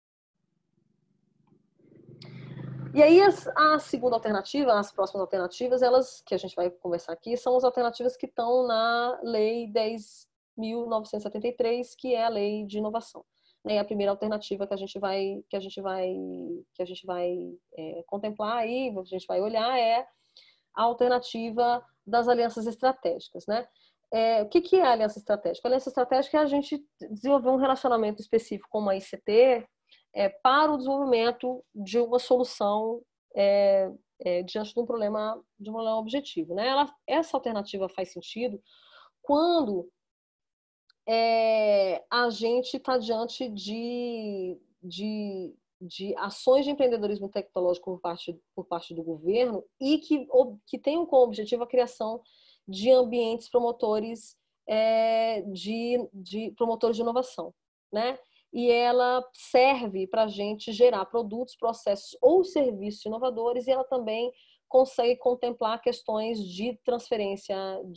E aí a segunda alternativa, as próximas alternativas, elas que a gente vai conversar aqui, são as alternativas que estão na Lei 10.973, que é a Lei de Inovação. E a primeira alternativa que a gente vai contemplar aí, a gente vai olhar, é a alternativa das alianças estratégicas, né? O que é a aliança estratégica? A aliança estratégica é a gente desenvolver um relacionamento específico com uma ICT para o desenvolvimento de uma solução diante de um problema objetivo, né? Essa alternativa faz sentido quando a gente está diante de ações de empreendedorismo tecnológico por parte do governo e que tenham como objetivo a criação de ambientes promotores de promotores de inovação, né? E ela serve para a gente gerar produtos, processos ou serviços inovadores, e ela também consegue contemplar questões de transferência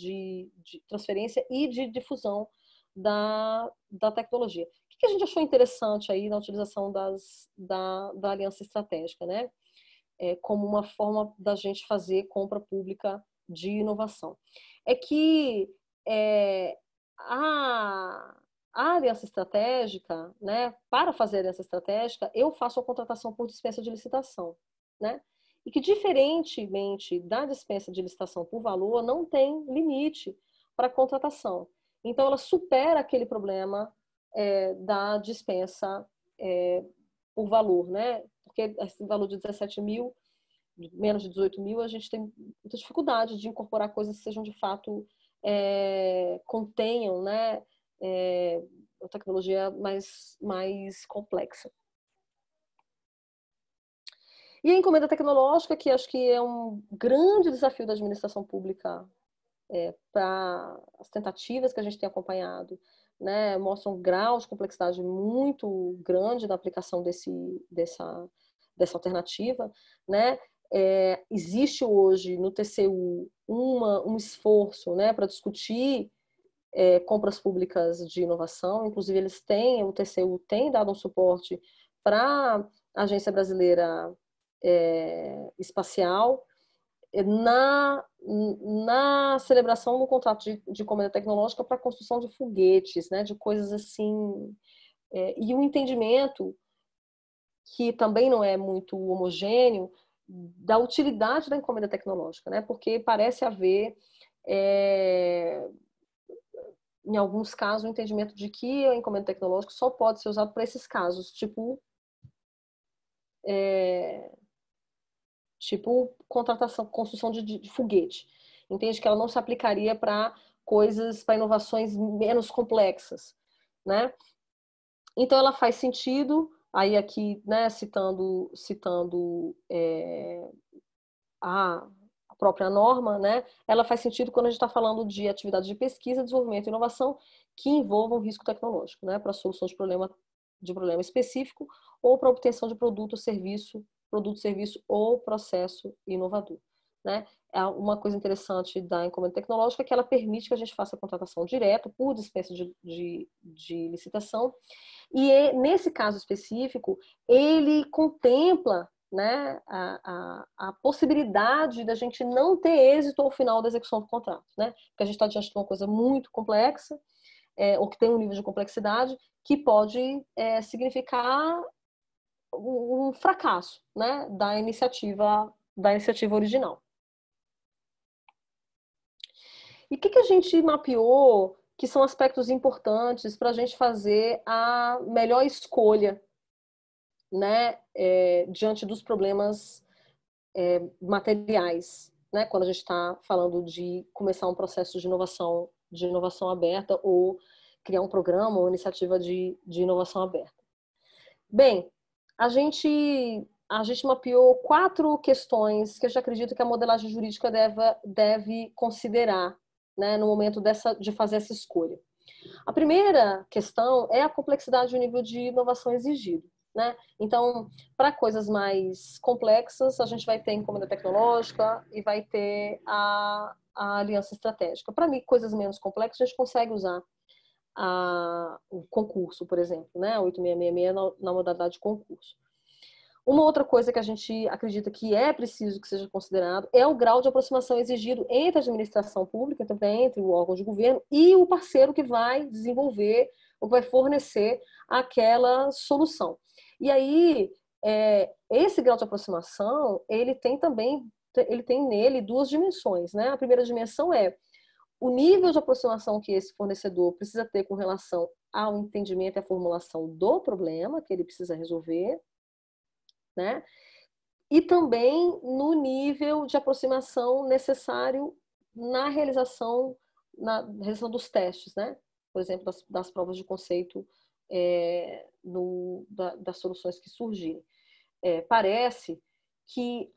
e de difusão da tecnologia. O que a gente achou interessante aí na utilização da aliança estratégica, né? Como uma forma da gente fazer compra pública de inovação. É que a aliança estratégica, né, para fazer a aliança estratégica, eu faço a contratação por dispensa de licitação, né? E que, diferentemente da dispensa de licitação por valor, não tem limite para contratação. Então, ela supera aquele problema da dispensa por valor, né? Porque esse valor de 17 mil, menos de 18 mil, a gente tem muita dificuldade de incorporar coisas que sejam, de fato, contenham, né? Uma tecnologia mais complexa. E a encomenda tecnológica, que acho que é um grande desafio da administração pública para as tentativas que a gente tem acompanhado, né, mostram um grau de complexidade muito grande na aplicação dessa alternativa, né? Existe hoje no TCU um esforço, né, para discutir compras públicas de inovação. Inclusive o TCU tem dado um suporte para a Agência Brasileira Espacial na celebração do contrato de encomenda tecnológica para a construção de foguetes, né, de coisas assim, e um entendimento que também não é muito homogêneo da utilidade da encomenda tecnológica, né, porque parece haver em alguns casos o entendimento de que a encomenda tecnológica só pode ser usado para esses casos, tipo contratação, construção de foguete. Entende que ela não se aplicaria para inovações menos complexas, né? Então ela faz sentido, aí aqui, né, citando a própria norma, né? Ela faz sentido quando a gente está falando de atividades de pesquisa, desenvolvimento e inovação que envolvam risco tecnológico, né? Para a solução de problema específico ou para a obtenção de produto, serviço ou processo inovador, né? Uma coisa interessante da encomenda tecnológica é que ela permite que a gente faça a contratação direta por dispensa de licitação, e nesse caso específico ele contempla, né, a possibilidade da gente não ter êxito ao final da execução do contrato, né? Porque a gente está diante de uma coisa muito complexa, ou que tem um nível de complexidade que pode significar um fracasso, né, da iniciativa original. E o que a gente mapeou que são aspectos importantes para a gente fazer a melhor escolha né, diante dos problemas materiais, né, quando a gente está falando de começar um processo de inovação aberta ou criar um programa ou iniciativa de inovação aberta. Bem, a gente mapeou 4 questões que eu já acredito que a modelagem jurídica deve considerar, né, no momento de fazer essa escolha. A primeira questão é a complexidade e o nível de inovação exigido, né? Então, para coisas mais complexas, a gente vai ter encomenda tecnológica e vai ter a aliança estratégica. Para mim, coisas menos complexas, a gente consegue usar o concurso, por exemplo, né? 8666 na modalidade de concurso. Uma outra coisa que a gente acredita que é preciso que seja considerado é o grau de aproximação exigido entre a administração pública, então entre o órgão de governo e o parceiro que vai desenvolver ou vai fornecer aquela solução. E aí, esse grau de aproximação, ele tem nele 2 dimensões, né? A primeira dimensão é o nível de aproximação que esse fornecedor precisa ter com relação ao entendimento e à formulação do problema que ele precisa resolver, né? E também no nível de aproximação necessário na realização dos testes, né? Por exemplo, das provas de conceito das soluções que surgirem. Parece que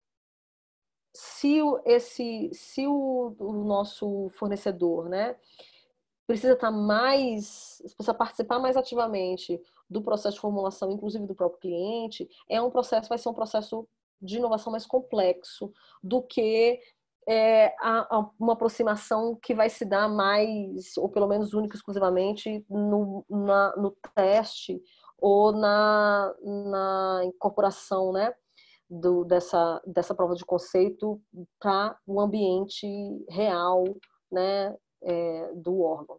se o nosso fornecedor, né, precisa participar mais ativamente do processo de formulação, inclusive do próprio cliente, vai ser um processo de inovação mais complexo do que uma aproximação que vai se dar mais, ou pelo menos única exclusivamente, no teste ou na incorporação, né, dessa prova de conceito para o ambiente real, né, do órgão.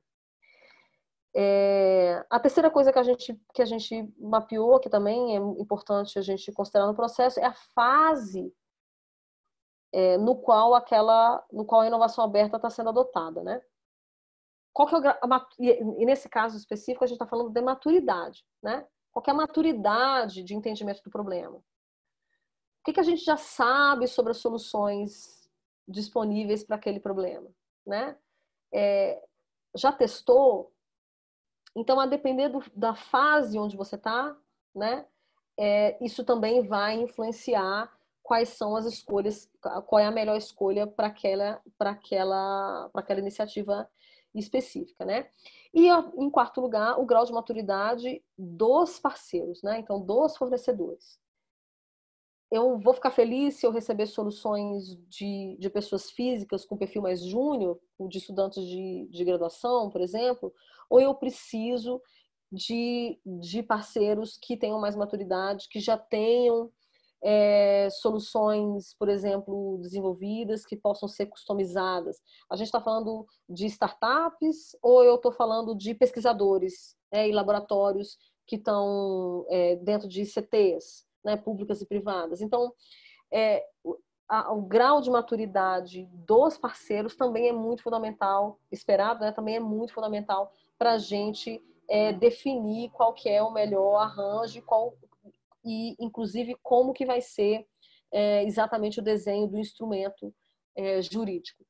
A terceira coisa que a gente mapeou, que também é importante a gente considerar no processo, é a fase no qual a inovação aberta está sendo adotada, né? Qual que é e nesse caso específico a gente está falando de maturidade, né? Qual que é a maturidade de entendimento do problema? O que a gente já sabe sobre as soluções disponíveis para aquele problema, né? Já testou? Então, a depender da fase onde você está, né? Isso também vai influenciar quais são as escolhas, qual é a melhor escolha para aquela iniciativa específica, né? E, em quarto lugar, o grau de maturidade dos parceiros, né? Então, dos fornecedores. Eu vou ficar feliz se eu receber soluções de pessoas físicas com perfil mais júnior, de estudantes de graduação, por exemplo, ou eu preciso de parceiros que tenham mais maturidade, que já tenham soluções, por exemplo, desenvolvidas, que possam ser customizadas. A gente está falando de startups ou eu estou falando de pesquisadores e laboratórios que estão dentro de CTs, né, públicas e privadas. Então, o grau de maturidade dos parceiros também é muito fundamental, esperado, né, também é muito fundamental para a gente definir qual que é o melhor arranjo e, inclusive, como que vai ser exatamente o desenho do instrumento jurídico.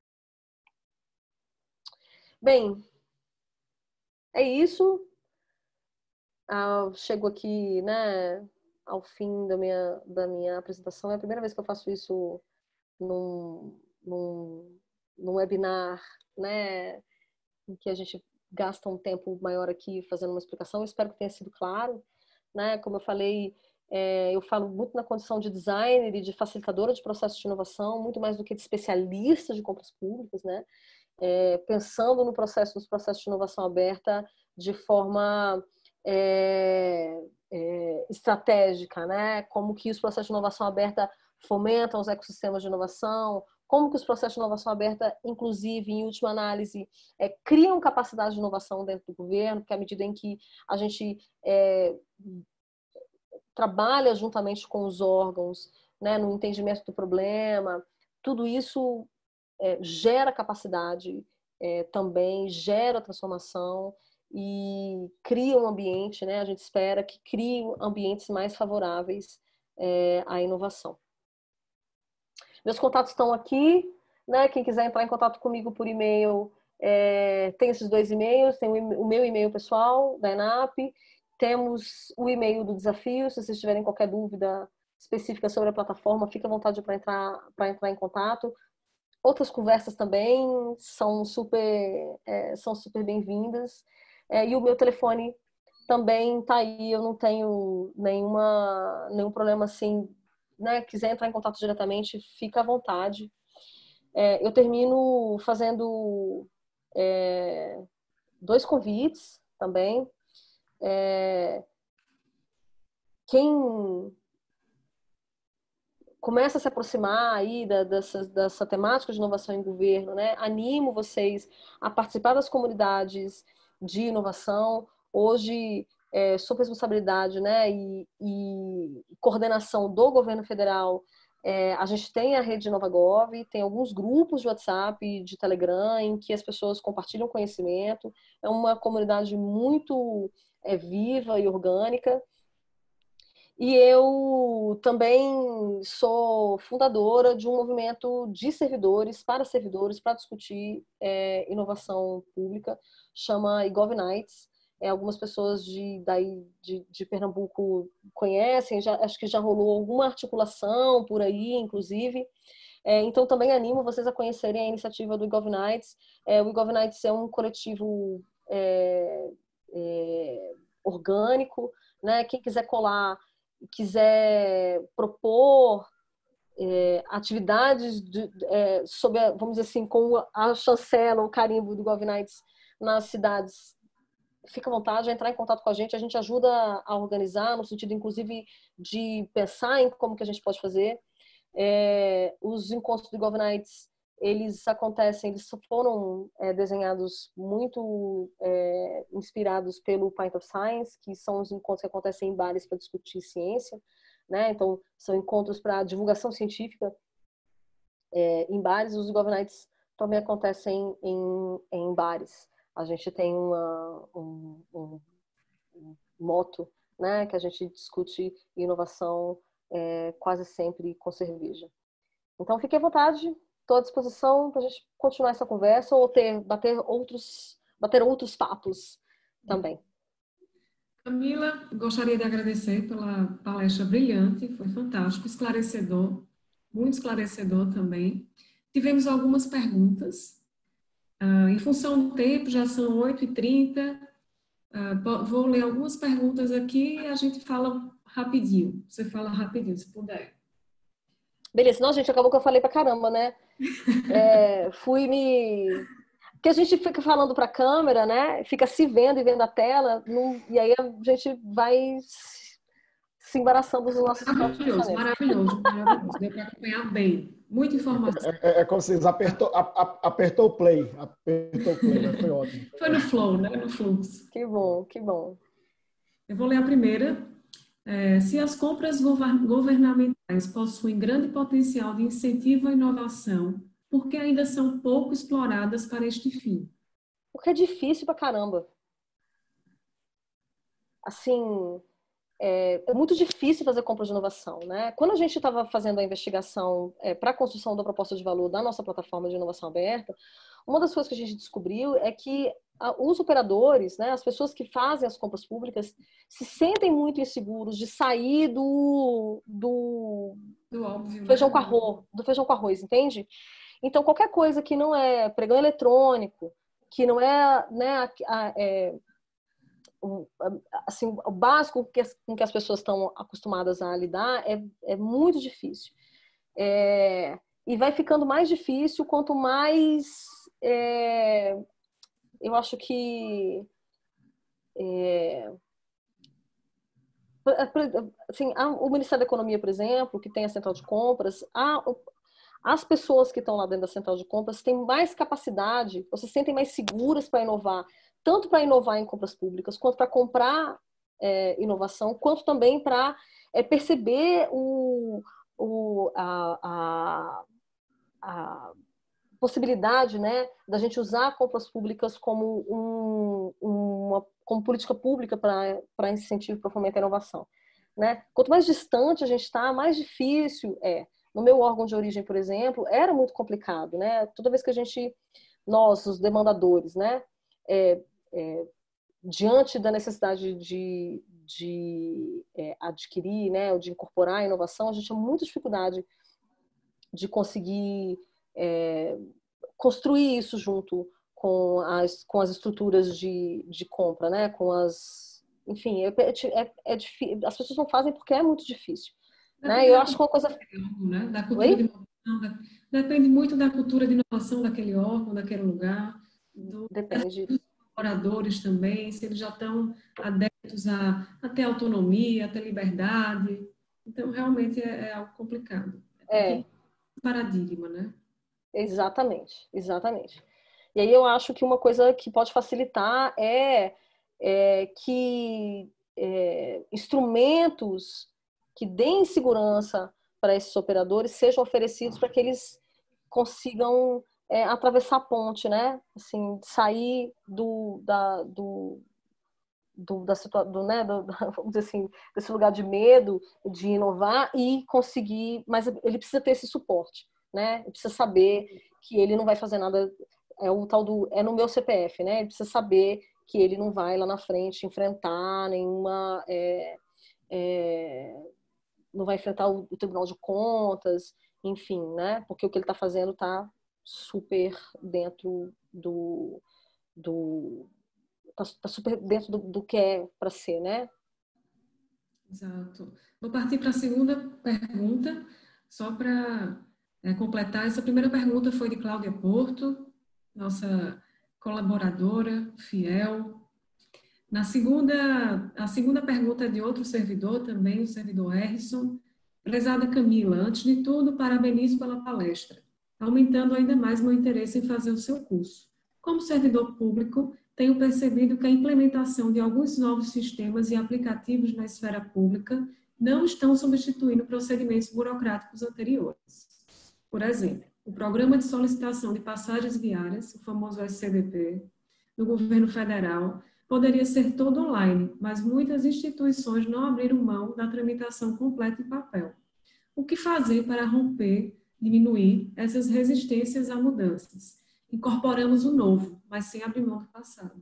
Bem, é isso. Chego aqui, né, ao fim da minha apresentação. É a primeira vez que eu faço isso num webinar, né, em que a gente gasta um tempo maior aqui fazendo uma explicação. Eu espero que tenha sido claro, né? Como eu falei, eu falo muito na condição de designer e de facilitadora de processos de inovação, muito mais do que de especialista de compras públicas, né? Pensando nos processos de inovação aberta de forma estratégica, né? Como que os processos de inovação aberta fomentam os ecossistemas de inovação, como que os processos de inovação aberta, inclusive, em última análise, criam capacidade de inovação dentro do governo, porque à medida em que a gente trabalha juntamente com os órgãos, né, no entendimento do problema, tudo isso gera capacidade também, gera transformação e cria um ambiente, né? A gente espera que crie ambientes mais favoráveis à inovação. Meus contatos estão aqui, né? Quem quiser entrar em contato comigo por e-mail, tem esses 2 e-mails, tem o meu e-mail pessoal, da ENAP, temos o e-mail do desafio, se vocês tiverem qualquer dúvida específica sobre a plataforma, fique à vontade para entrar em contato. Outras conversas também são super bem-vindas. E o meu telefone também está aí, eu não tenho nenhum problema assim, né? Quiser entrar em contato diretamente, fica à vontade. Eu termino fazendo 2 convites também. Quem começa a se aproximar aí dessa temática de inovação em governo, né? Animo vocês a participar das comunidades de inovação. Hoje, sob responsabilidade, né, e coordenação do governo federal, a gente tem a rede InovaGov, tem alguns grupos de WhatsApp, de Telegram, em que as pessoas compartilham conhecimento. É uma comunidade muito viva e orgânica. E eu também sou fundadora de um movimento de servidores, para discutir inovação pública, chama eGovNights. Algumas pessoas de Pernambuco conhecem, acho que já rolou alguma articulação por aí, inclusive. Então, também animo vocês a conhecerem a iniciativa do eGovNights. O eGovNights é um coletivo orgânico, né? Quem quiser colar, quiser propor atividades vamos dizer assim, com a chancela, o carimbo do GovNights nas cidades, fica à vontade, entrar em contato com a gente ajuda a organizar, no sentido, inclusive, de pensar em como que a gente pode fazer. Os encontros do GovNights, eles foram desenhados muito inspirados pelo Pint of Science, que são os encontros que acontecem em bares para discutir ciência, né? Então, são encontros para divulgação científica em bares. Os GovNights também acontecem em bares. A gente tem um moto, né, que a gente discute inovação quase sempre com cerveja. Então, fique à vontade, estou à disposição para a gente continuar essa conversa ou bater outros papos também. Camila, gostaria de agradecer pela palestra brilhante, foi fantástico, esclarecedor, muito esclarecedor também. Tivemos algumas perguntas. Em função do tempo, já são 8h30, vou ler algumas perguntas aqui e a gente fala rapidinho. Você fala rapidinho, se puder. Beleza, não, gente, acabou que eu falei pra caramba, né? Porque a gente fica falando para a câmera, né? Fica se vendo e vendo a tela, e aí a gente vai se embaraçando dos nossos próprios pensamentos. Maravilhoso. Deu para acompanhar bem. Muita informação. Como vocês apertou o play. Foi ótimo. Foi no flow, né? No fluxo. Que bom, que bom. Eu vou ler a primeira. Se as compras governamentais possuem grande potencial de incentivo à inovação, por que ainda são pouco exploradas para este fim? Porque é difícil pra caramba. Assim, é muito difícil fazer compra de inovação, né? Quando a gente estava fazendo a investigação para a construção da proposta de valor da nossa plataforma de inovação aberta, uma das coisas que a gente descobriu é que os operadores, né, as pessoas que fazem as compras públicas, se sentem muito inseguros de sair do óbvio, feijão com arroz, entende? Então, qualquer coisa que não é pregão eletrônico, que não é, né, assim, o básico com que as pessoas estão acostumadas a lidar é muito difícil. E vai ficando mais difícil quanto mais eu acho que assim, o Ministério da Economia, por exemplo, que tem a central de compras, as pessoas que estão lá dentro da central de compras têm mais capacidade, ou se sentem mais seguras para inovar, tanto para inovar em compras públicas, quanto para comprar inovação, quanto também para perceber possibilidade, né, da gente usar compras públicas como como política pública para incentivo para fomentar a inovação, né? Quanto mais distante a gente está, mais difícil é. No meu órgão de origem, por exemplo, era muito complicado, né? Toda vez que nós, os demandadores, né, diante da necessidade de adquirir, né, ou de incorporar a inovação, a gente tinha muita dificuldade de conseguir construir isso junto com as estruturas de compra, né? Enfim, as pessoas não fazem porque é muito difícil. Né? Eu acho que uma coisa... Né? Da cultura de inovação, depende muito da cultura de inovação daquele órgão, daquele lugar. Depende. Dos colaboradores também, se eles já estão adeptos a ter autonomia, a ter liberdade. Então, realmente é algo complicado. Paradigma, né? Exatamente, exatamente. E aí eu acho que uma coisa que pode facilitar é que instrumentos que deem segurança para esses operadores sejam oferecidos para que eles consigam atravessar a ponte, né? Assim, sair vamos dizer assim, desse lugar de medo de inovar e conseguir, mas ele precisa ter esse suporte, né? Ele precisa saber que ele não vai fazer nada, é no meu CPF, né? Ele precisa saber que ele não vai lá na frente enfrentar nenhuma, não vai enfrentar o Tribunal de Contas, enfim, né? Porque o que ele está fazendo está super dentro tá super dentro do que é para ser, né? Exato. Vou partir para a segunda pergunta, só para completar. Essa primeira pergunta foi de Cláudia Porto, nossa colaboradora fiel. A segunda pergunta é de outro servidor também, o servidor Harrison. Prezada Camila, antes de tudo, parabenizo pela palestra, aumentando ainda mais meu interesse em fazer o seu curso. Como servidor público, tenho percebido que a implementação de alguns novos sistemas e aplicativos na esfera pública não estão substituindo procedimentos burocráticos anteriores. Por exemplo, o Programa de Solicitação de Passagens Viárias, o famoso SCDP, do governo federal, poderia ser todo online, mas muitas instituições não abriram mão da tramitação completa em papel. O que fazer para romper, diminuir essas resistências a mudanças? Incorporamos o novo, mas sem abrir mão do passado.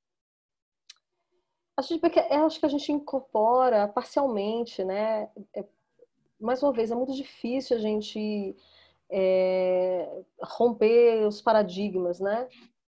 Eu acho que a gente incorpora parcialmente, né? Mais uma vez, é muito difícil a gente romper os paradigmas, né?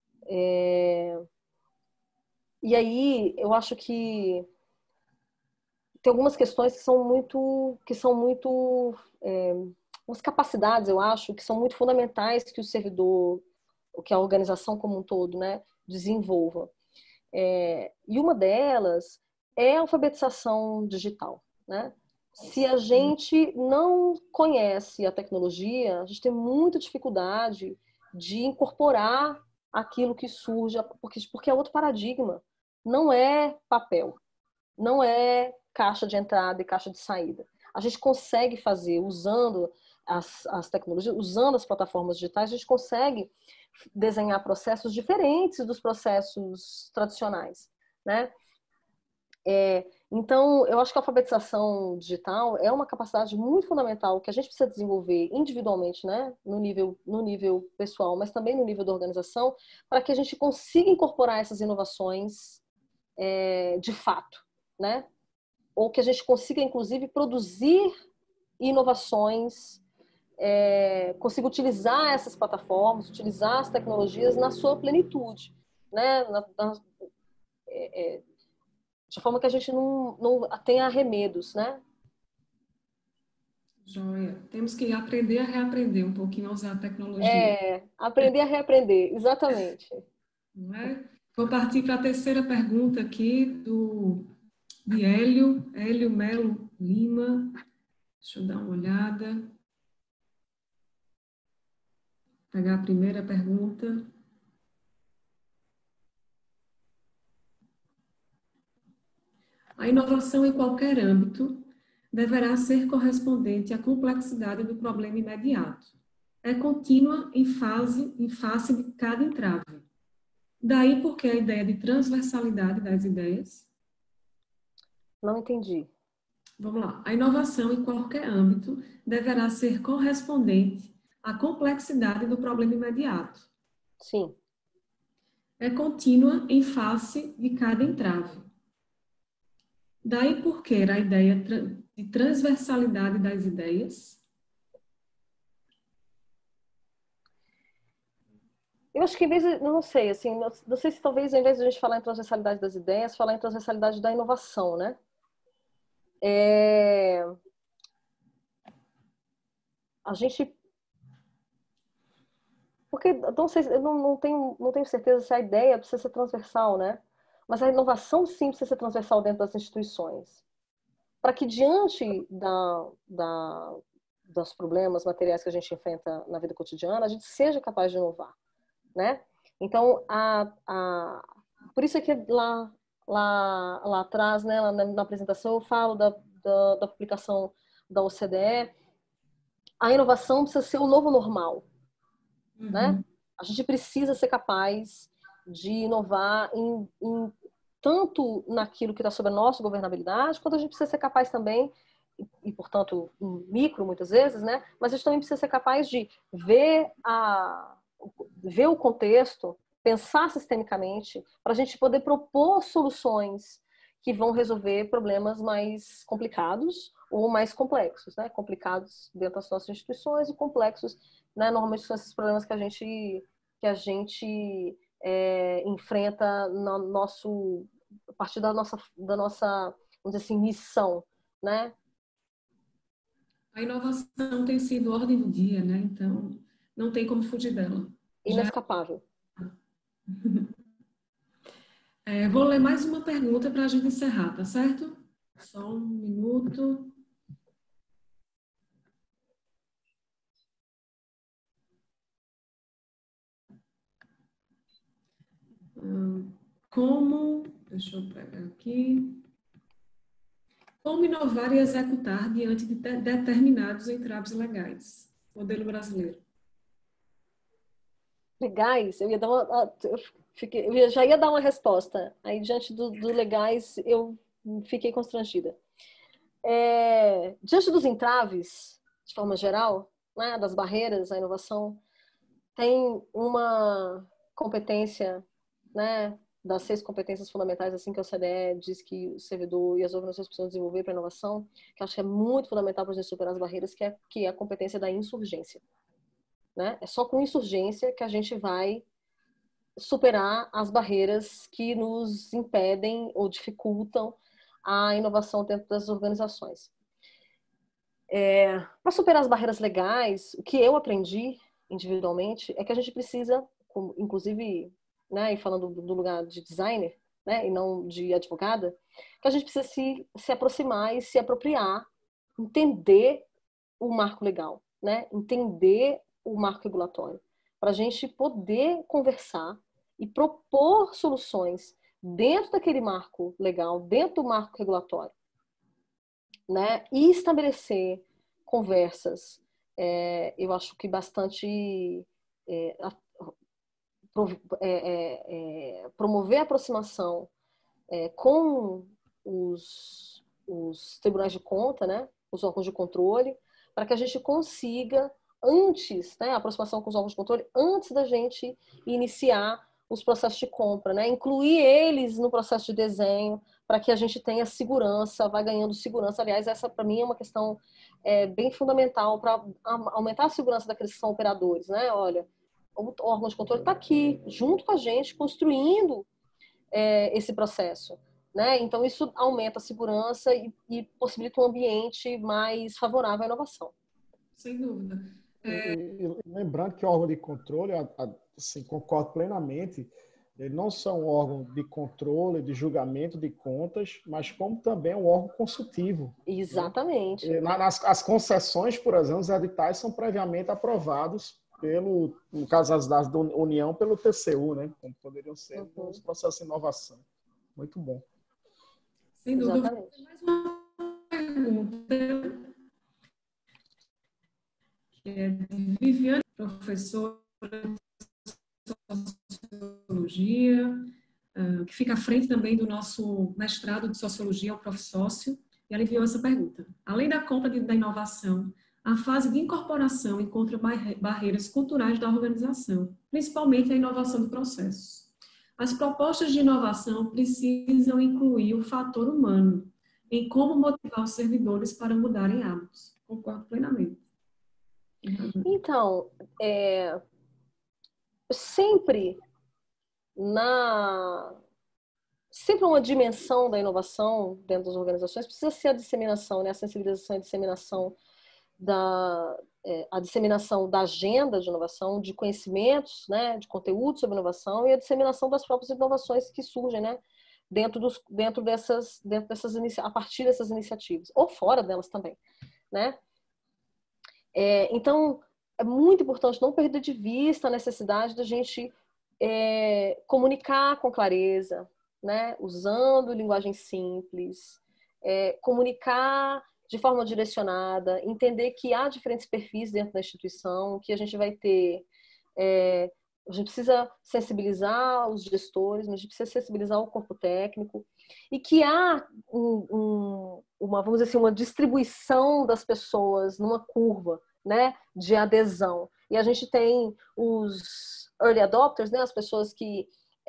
E aí, eu acho que tem algumas questões que são muito umas capacidades, eu acho, que são muito fundamentais que o servidor, que a organização como um todo, né, desenvolva. E uma delas é a alfabetização digital, né? Se a gente não conhece a tecnologia, a gente tem muita dificuldade de incorporar aquilo que surge, porque é outro paradigma. Não é papel, não é caixa de entrada e caixa de saída. A gente consegue fazer, usando as tecnologias, usando as plataformas digitais, a gente consegue desenhar processos diferentes dos processos tradicionais, né? Então, eu acho que a alfabetização digital é uma capacidade muito fundamental que a gente precisa desenvolver individualmente, né? No nível pessoal, mas também no nível da organização, para que a gente consiga incorporar essas inovações de fato, né? Ou que a gente consiga, inclusive, produzir inovações, consiga utilizar essas plataformas, utilizar as tecnologias na sua plenitude, né? De forma que a gente não tenha arremedos, né? Joia. Temos que aprender a reaprender um pouquinho a usar a tecnologia. Aprender a reaprender, exatamente. Não é? Vou partir para a terceira pergunta aqui de Hélio Melo Lima. Deixa eu dar uma olhada. Pegar a primeira pergunta. A inovação em qualquer âmbito deverá ser correspondente à complexidade do problema imediato. é contínua em face de cada entrave. Daí porque a ideia de transversalidade das ideias. Não entendi. Vamos lá. A inovação em qualquer âmbito deverá ser correspondente à complexidade do problema imediato. Sim. É contínua em face de cada entrave. Daí porque a ideia de transversalidade das ideias. Eu acho que, em vez de, não sei, assim, não sei se talvez, ao invés de a gente falar em transversalidade das ideias, falar em transversalidade da inovação, né? A gente... Porque, não sei, eu não tenho certeza se a ideia precisa ser transversal, né? Mas a inovação, sim, precisa ser transversal dentro das instituições. Para que, diante dos problemas materiais que a gente enfrenta na vida cotidiana, a gente seja capaz de inovar, né? Então, por isso é que lá atrás, né, na apresentação, eu falo da publicação da OCDE, a inovação precisa ser o novo normal, né? A gente precisa ser capaz de inovar tanto naquilo que está sob a nossa governabilidade, quanto a gente precisa ser capaz também, e portanto, micro muitas vezes, né? Mas a gente também precisa ser capaz de ver o contexto, pensar sistemicamente, para a gente poder propor soluções que vão resolver problemas mais complicados ou mais complexos, né? Complicados dentro das nossas instituições e complexos, né? Normalmente são esses problemas que a gente enfrenta a partir da nossa, vamos dizer assim, missão, né? A inovação tem sido ordem do dia, né? Então, não tem como fugir dela. Inescapável. Vou ler mais uma pergunta para a gente encerrar, tá certo? Só um minuto. Deixa eu pegar aqui. Como inovar e executar diante de determinados entraves legais? Modelo brasileiro. Legais, eu ia dar já ia dar uma resposta. Aí, diante do legais, eu fiquei constrangida. Diante dos entraves, de forma geral, né, das barreiras à inovação, tem uma competência, né, das 6 competências fundamentais, assim que a OCDE diz que o servidor e as organizações precisam desenvolver para a inovação, que acho que é muito fundamental para a gente superar as barreiras, que é a competência da insurgência. Né? É só com insurgência que a gente vai superar as barreiras que nos impedem ou dificultam a inovação dentro das organizações. Para superar as barreiras legais, o que eu aprendi individualmente é que a gente precisa, inclusive, né, e falando do lugar de designer, né, e não de advogada, que a gente precisa se aproximar e se apropriar, entender o marco legal, né, entender o marco regulatório, para a gente poder conversar e propor soluções dentro daquele marco legal, dentro do marco regulatório, né? E estabelecer conversas, eu acho que bastante promover a aproximação com os tribunais de conta, né? Os órgãos de controle, para que a gente consiga antes, né, a aproximação com os órgãos de controle, antes da gente iniciar os processos de compra, né? Incluir eles no processo de desenho, para que a gente tenha segurança, vai ganhando segurança. Aliás, essa para mim é uma questão bem fundamental para aumentar a segurança daqueles que são operadores, né? Olha, o órgão de controle está aqui, junto com a gente, construindo esse processo. Né? Então, isso aumenta a segurança e possibilita um ambiente mais favorável à inovação. Sem dúvida. E lembrando que o órgão de controle, assim, concordo plenamente, ele não só um órgão de controle, de julgamento de contas, mas como também um órgão consultivo. Exatamente. Né? As concessões, por exemplo, os editais são previamente aprovados no caso das da União, pelo TCU, né? Como poderiam ser os processos de inovação. Muito bom. Sem dúvida. Exatamente. Mais uma pergunta que é de Viviane professora de sociologia, que fica à frente também do nosso mestrado de sociologia, o Prof. Sócio, e ela enviou essa pergunta. Além da compra da inovação, a fase de incorporação encontra barreiras culturais da organização, principalmente a inovação de processos. As propostas de inovação precisam incluir o fator humano em como motivar os servidores para mudarem hábitos. Concordo plenamente. Então, sempre uma dimensão da inovação dentro das organizações precisa ser a disseminação, né? A sensibilização e disseminação a disseminação da agenda de inovação, de conhecimentos, né, de conteúdo sobre inovação e a disseminação das próprias inovações que surgem, né, a partir dessas iniciativas, ou fora delas também, né? Então, é muito importante não perder de vista a necessidade da gente comunicar com clareza, né, usando linguagem simples, comunicar de forma direcionada, entender que há diferentes perfis dentro da instituição, que a gente vai ter... a gente precisa sensibilizar os gestores, a gente precisa sensibilizar o corpo técnico, e que há vamos dizer assim, uma distribuição das pessoas numa curva, né, de adesão. E a gente tem os early adopters, né, as pessoas que...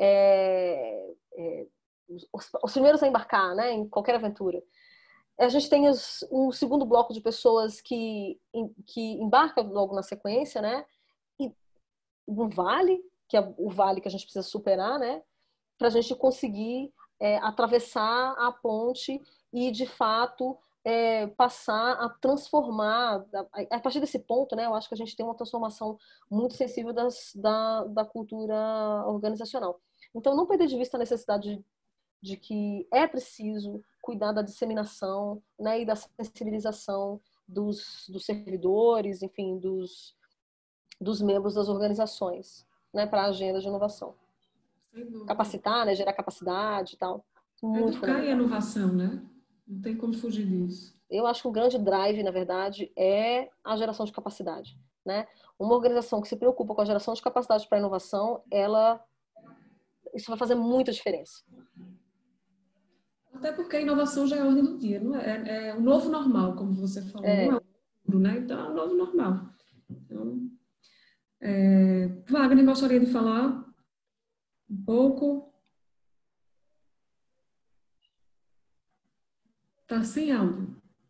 os primeiros a embarcar, né, em qualquer aventura. A gente tem um segundo bloco de pessoas que embarcam logo na sequência, né? E um vale, que é o vale que a gente precisa superar, né? Para a gente conseguir atravessar a ponte e, de fato, passar a transformar. A partir desse ponto, né? Eu acho que a gente tem uma transformação muito sensível da cultura organizacional. Então, não perder de vista a necessidade de que é preciso cuidar da disseminação, né, e da sensibilização dos servidores, enfim, dos membros das organizações, né, para a agenda de inovação. Capacitar, né, gerar capacidade e tal. Muito Educar e inovação, né? Não tem como fugir disso. Eu acho que o grande drive, na verdade, é a geração de capacidade, né? Uma organização que se preocupa com a geração de capacidade para a inovação, isso vai fazer muita diferença. Até porque a inovação já é a ordem do dia, não é? É o novo normal, como você falou, não é o futuro, né? Então é o novo normal. Então, Wagner, gostaria de falar um pouco? Está sem áudio.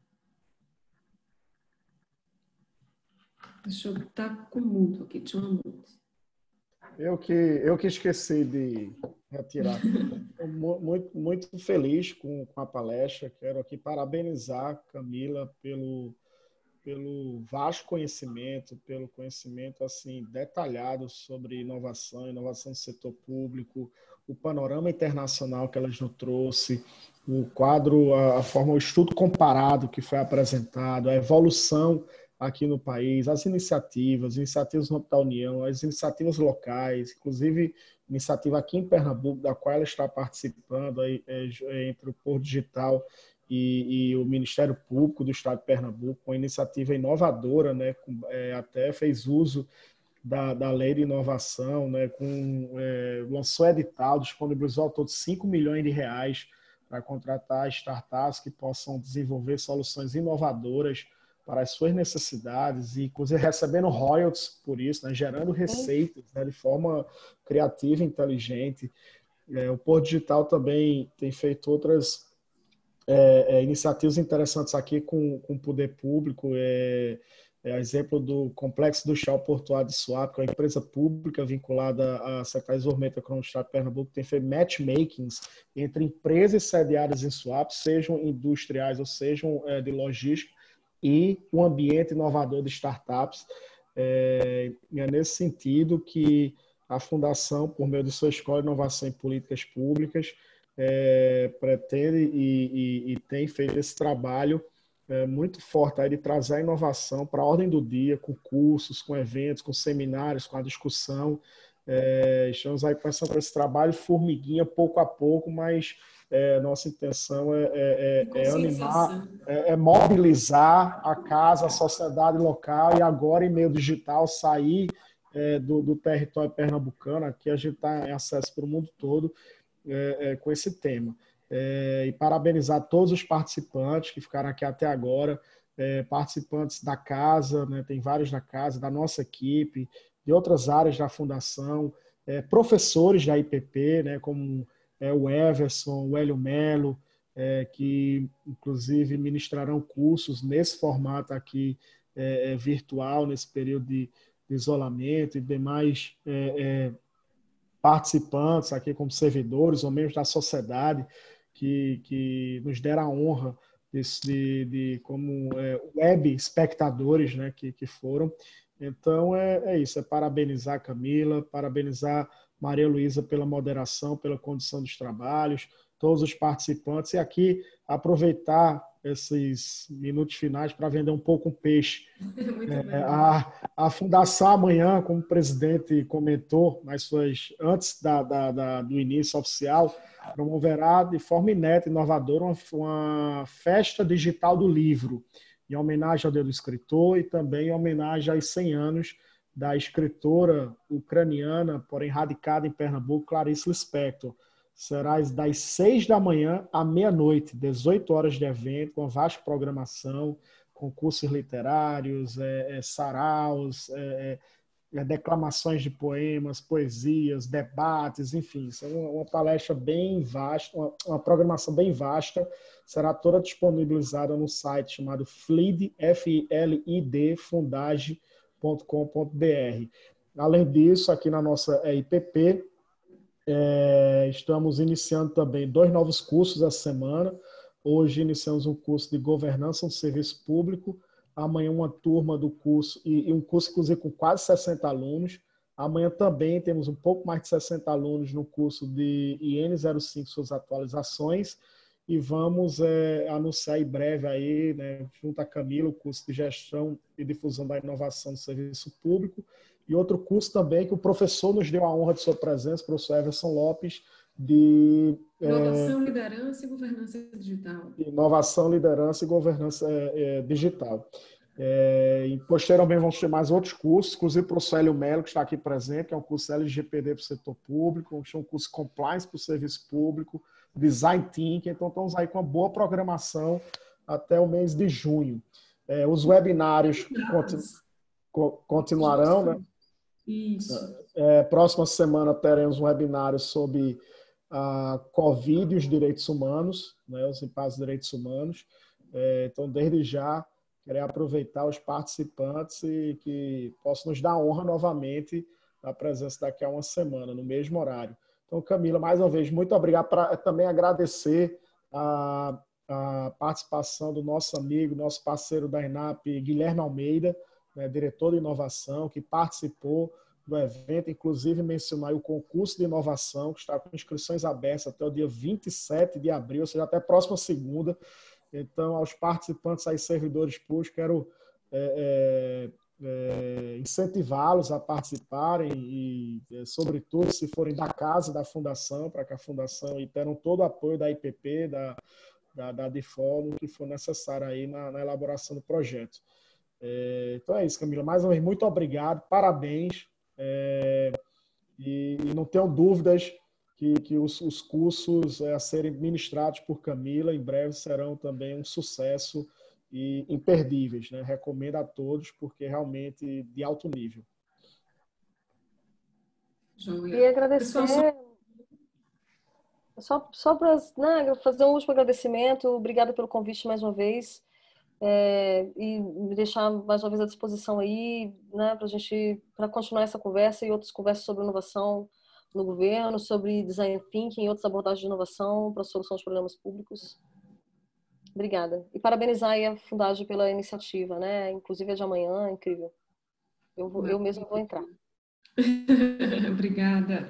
Deixa eu estar com mudo aqui, deixa eu mudo. Eu que esqueci de retirar. Estou muito feliz com a palestra. Quero aqui parabenizar Camila pelo vasto conhecimento, pelo conhecimento assim detalhado sobre inovação no setor público, o panorama internacional que ela nos trouxe, o quadro, a forma, o estudo comparado que foi apresentado, a evolução aqui no país, as iniciativas no âmbito da União, as iniciativas locais, inclusive iniciativa aqui em Pernambuco, da qual ela está participando, entre o Porto Digital e o Ministério Público do Estado de Pernambuco, uma iniciativa inovadora, né, até fez uso da lei de inovação, né, lançou edital, disponibilizou ao todo 5 milhões de reais para contratar startups que possam desenvolver soluções inovadoras para as suas necessidades e, inclusive, recebendo royalties por isso, né, gerando receitas, né, de forma criativa e inteligente. O Porto Digital também tem feito outras iniciativas interessantes aqui com o poder público, exemplo do Complexo Industrial Portuário de Suape, que é uma empresa pública vinculada à Secretaria de Desenvolvimento Econômico do Estado de Pernambuco, tem feito matchmakings entre empresas sediadas em Suape, sejam industriais ou sejam de logística, e um ambiente inovador de startups. É nesse sentido que a Fundação, por meio de sua Escola de Inovação em Políticas Públicas, pretende e tem feito esse trabalho muito forte aí de trazer a inovação para a ordem do dia, com cursos, com eventos, com seminários, com a discussão. Estamos aí começando esse trabalho formiguinha, pouco a pouco, mas nossa intenção é animar, mobilizar a casa, a sociedade local e agora em meio digital sair do território pernambucano. Aqui a gente está em acesso para o mundo todo com esse tema. E parabenizar todos os participantes que ficaram aqui até agora, participantes da casa, né, tem vários da casa, da nossa equipe, de outras áreas da Fundação, professores da IPP, né, como o Everson, o Hélio Melo, que inclusive ministrarão cursos nesse formato aqui virtual, nesse período de isolamento, e demais participantes aqui como servidores ou membros da sociedade que nos deram a honra como web espectadores, né, que foram. Então, isso, parabenizar a Camila, parabenizar Maria Luísa pela moderação, pela condição dos trabalhos, todos os participantes, e aqui aproveitar esses minutos finais para vender um pouco um peixe. A Fundação amanhã, como o presidente comentou, antes do início oficial, promoverá de forma inédita e inovadora uma festa digital do livro, em homenagem ao Dia do Escritor e também em homenagem aos 100 anos da escritora ucraniana, porém radicada em Pernambuco, Clarice Lispector. Será das 6 da manhã à meia-noite, 18 horas de evento, com vasta programação, concursos literários, saraus, declamações de poemas, poesias, debates, enfim. Isso é uma palestra bem vasta, uma programação bem vasta. Será toda disponibilizada no site chamado FLID, F-I-L-I-D, fundage.com.br. Além disso, aqui na nossa IPP, estamos iniciando também 2 novos cursos essa semana. Hoje iniciamos um curso de governança do serviço público. Amanhã uma turma do curso, e um curso inclusive com quase 60 alunos. Amanhã também temos um pouco mais de 60 alunos no curso de IN05, suas atualizações. E vamos anunciar em breve aí, né, junto a Camila, o curso de gestão e difusão da inovação do serviço público. E outro curso também que o professor nos deu a honra de sua presença, o professor Everson Lopes, de Inovação, Liderança e Governança Digital. Inovação, Liderança e Governança Digital. E posteriormente vamos ter mais outros cursos, inclusive o professor Hélio Melo, que está aqui presente, que é um curso LGPD para o setor público, um curso Compliance para o serviço público, Design Thinking. Então estamos aí com uma boa programação até o mês de junho. Os webinários continuarão, né? Isso. Próxima semana teremos um webinário sobre a Covid e os direitos humanos, né, os impactos dos direitos humanos. Então, desde já, queria aproveitar os participantes e que possam nos dar honra novamente a presença daqui a uma semana, no mesmo horário. Então, Camila, mais uma vez, muito obrigado. Para também agradecer a participação do nosso amigo, nosso parceiro da INAP, Guilherme Almeida, né, diretor de inovação, que participou do evento, inclusive mencionar o concurso de inovação, que está com inscrições abertas até o dia 27 de abril, ou seja, até a próxima segunda. Então, aos participantes aí, servidores públicos, quero incentivá-los a participarem e, sobretudo, se forem da casa da Fundação, para que a Fundação tenha todo o apoio da IPP, da DIFOL, no que for necessário aí na elaboração do projeto. Então é isso, Camila. Mais uma vez, muito obrigado, parabéns. E não tenho dúvidas que os cursos a serem ministrados por Camila em breve serão também um sucesso e imperdíveis, né? Recomendo a todos, porque realmente de alto nível. E agradecer, só para fazer um último agradecimento, obrigada pelo convite mais uma vez. E me deixar mais uma vez à disposição aí, né, para continuar essa conversa e outras conversas sobre inovação no governo, sobre design thinking e outras abordagens de inovação para a solução de problemas públicos. Obrigada. E parabenizar aí a Fundagem pela iniciativa, né? Inclusive a de amanhã, incrível. Eu mesma vou entrar. Obrigada.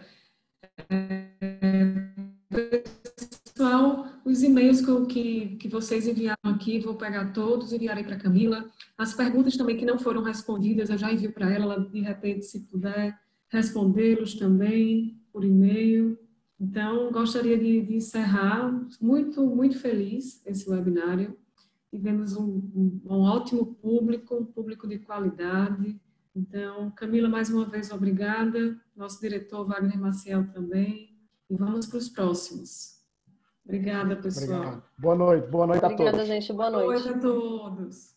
Pessoal, os e-mails que vocês enviaram aqui, vou pegar todos e enviarei para a Camila. As perguntas também que não foram respondidas, eu já envio para ela, de repente, se puder respondê-los também por e-mail. Então, gostaria de encerrar muito feliz esse webinário. Tivemos um ótimo público, um público de qualidade. Então, Camila, mais uma vez, obrigada. Nosso diretor, Wagner Maciel, também. E vamos para os próximos. Obrigada, pessoal. Obrigado. Boa noite a todos. Obrigada, gente. Boa noite. Boa noite a todos.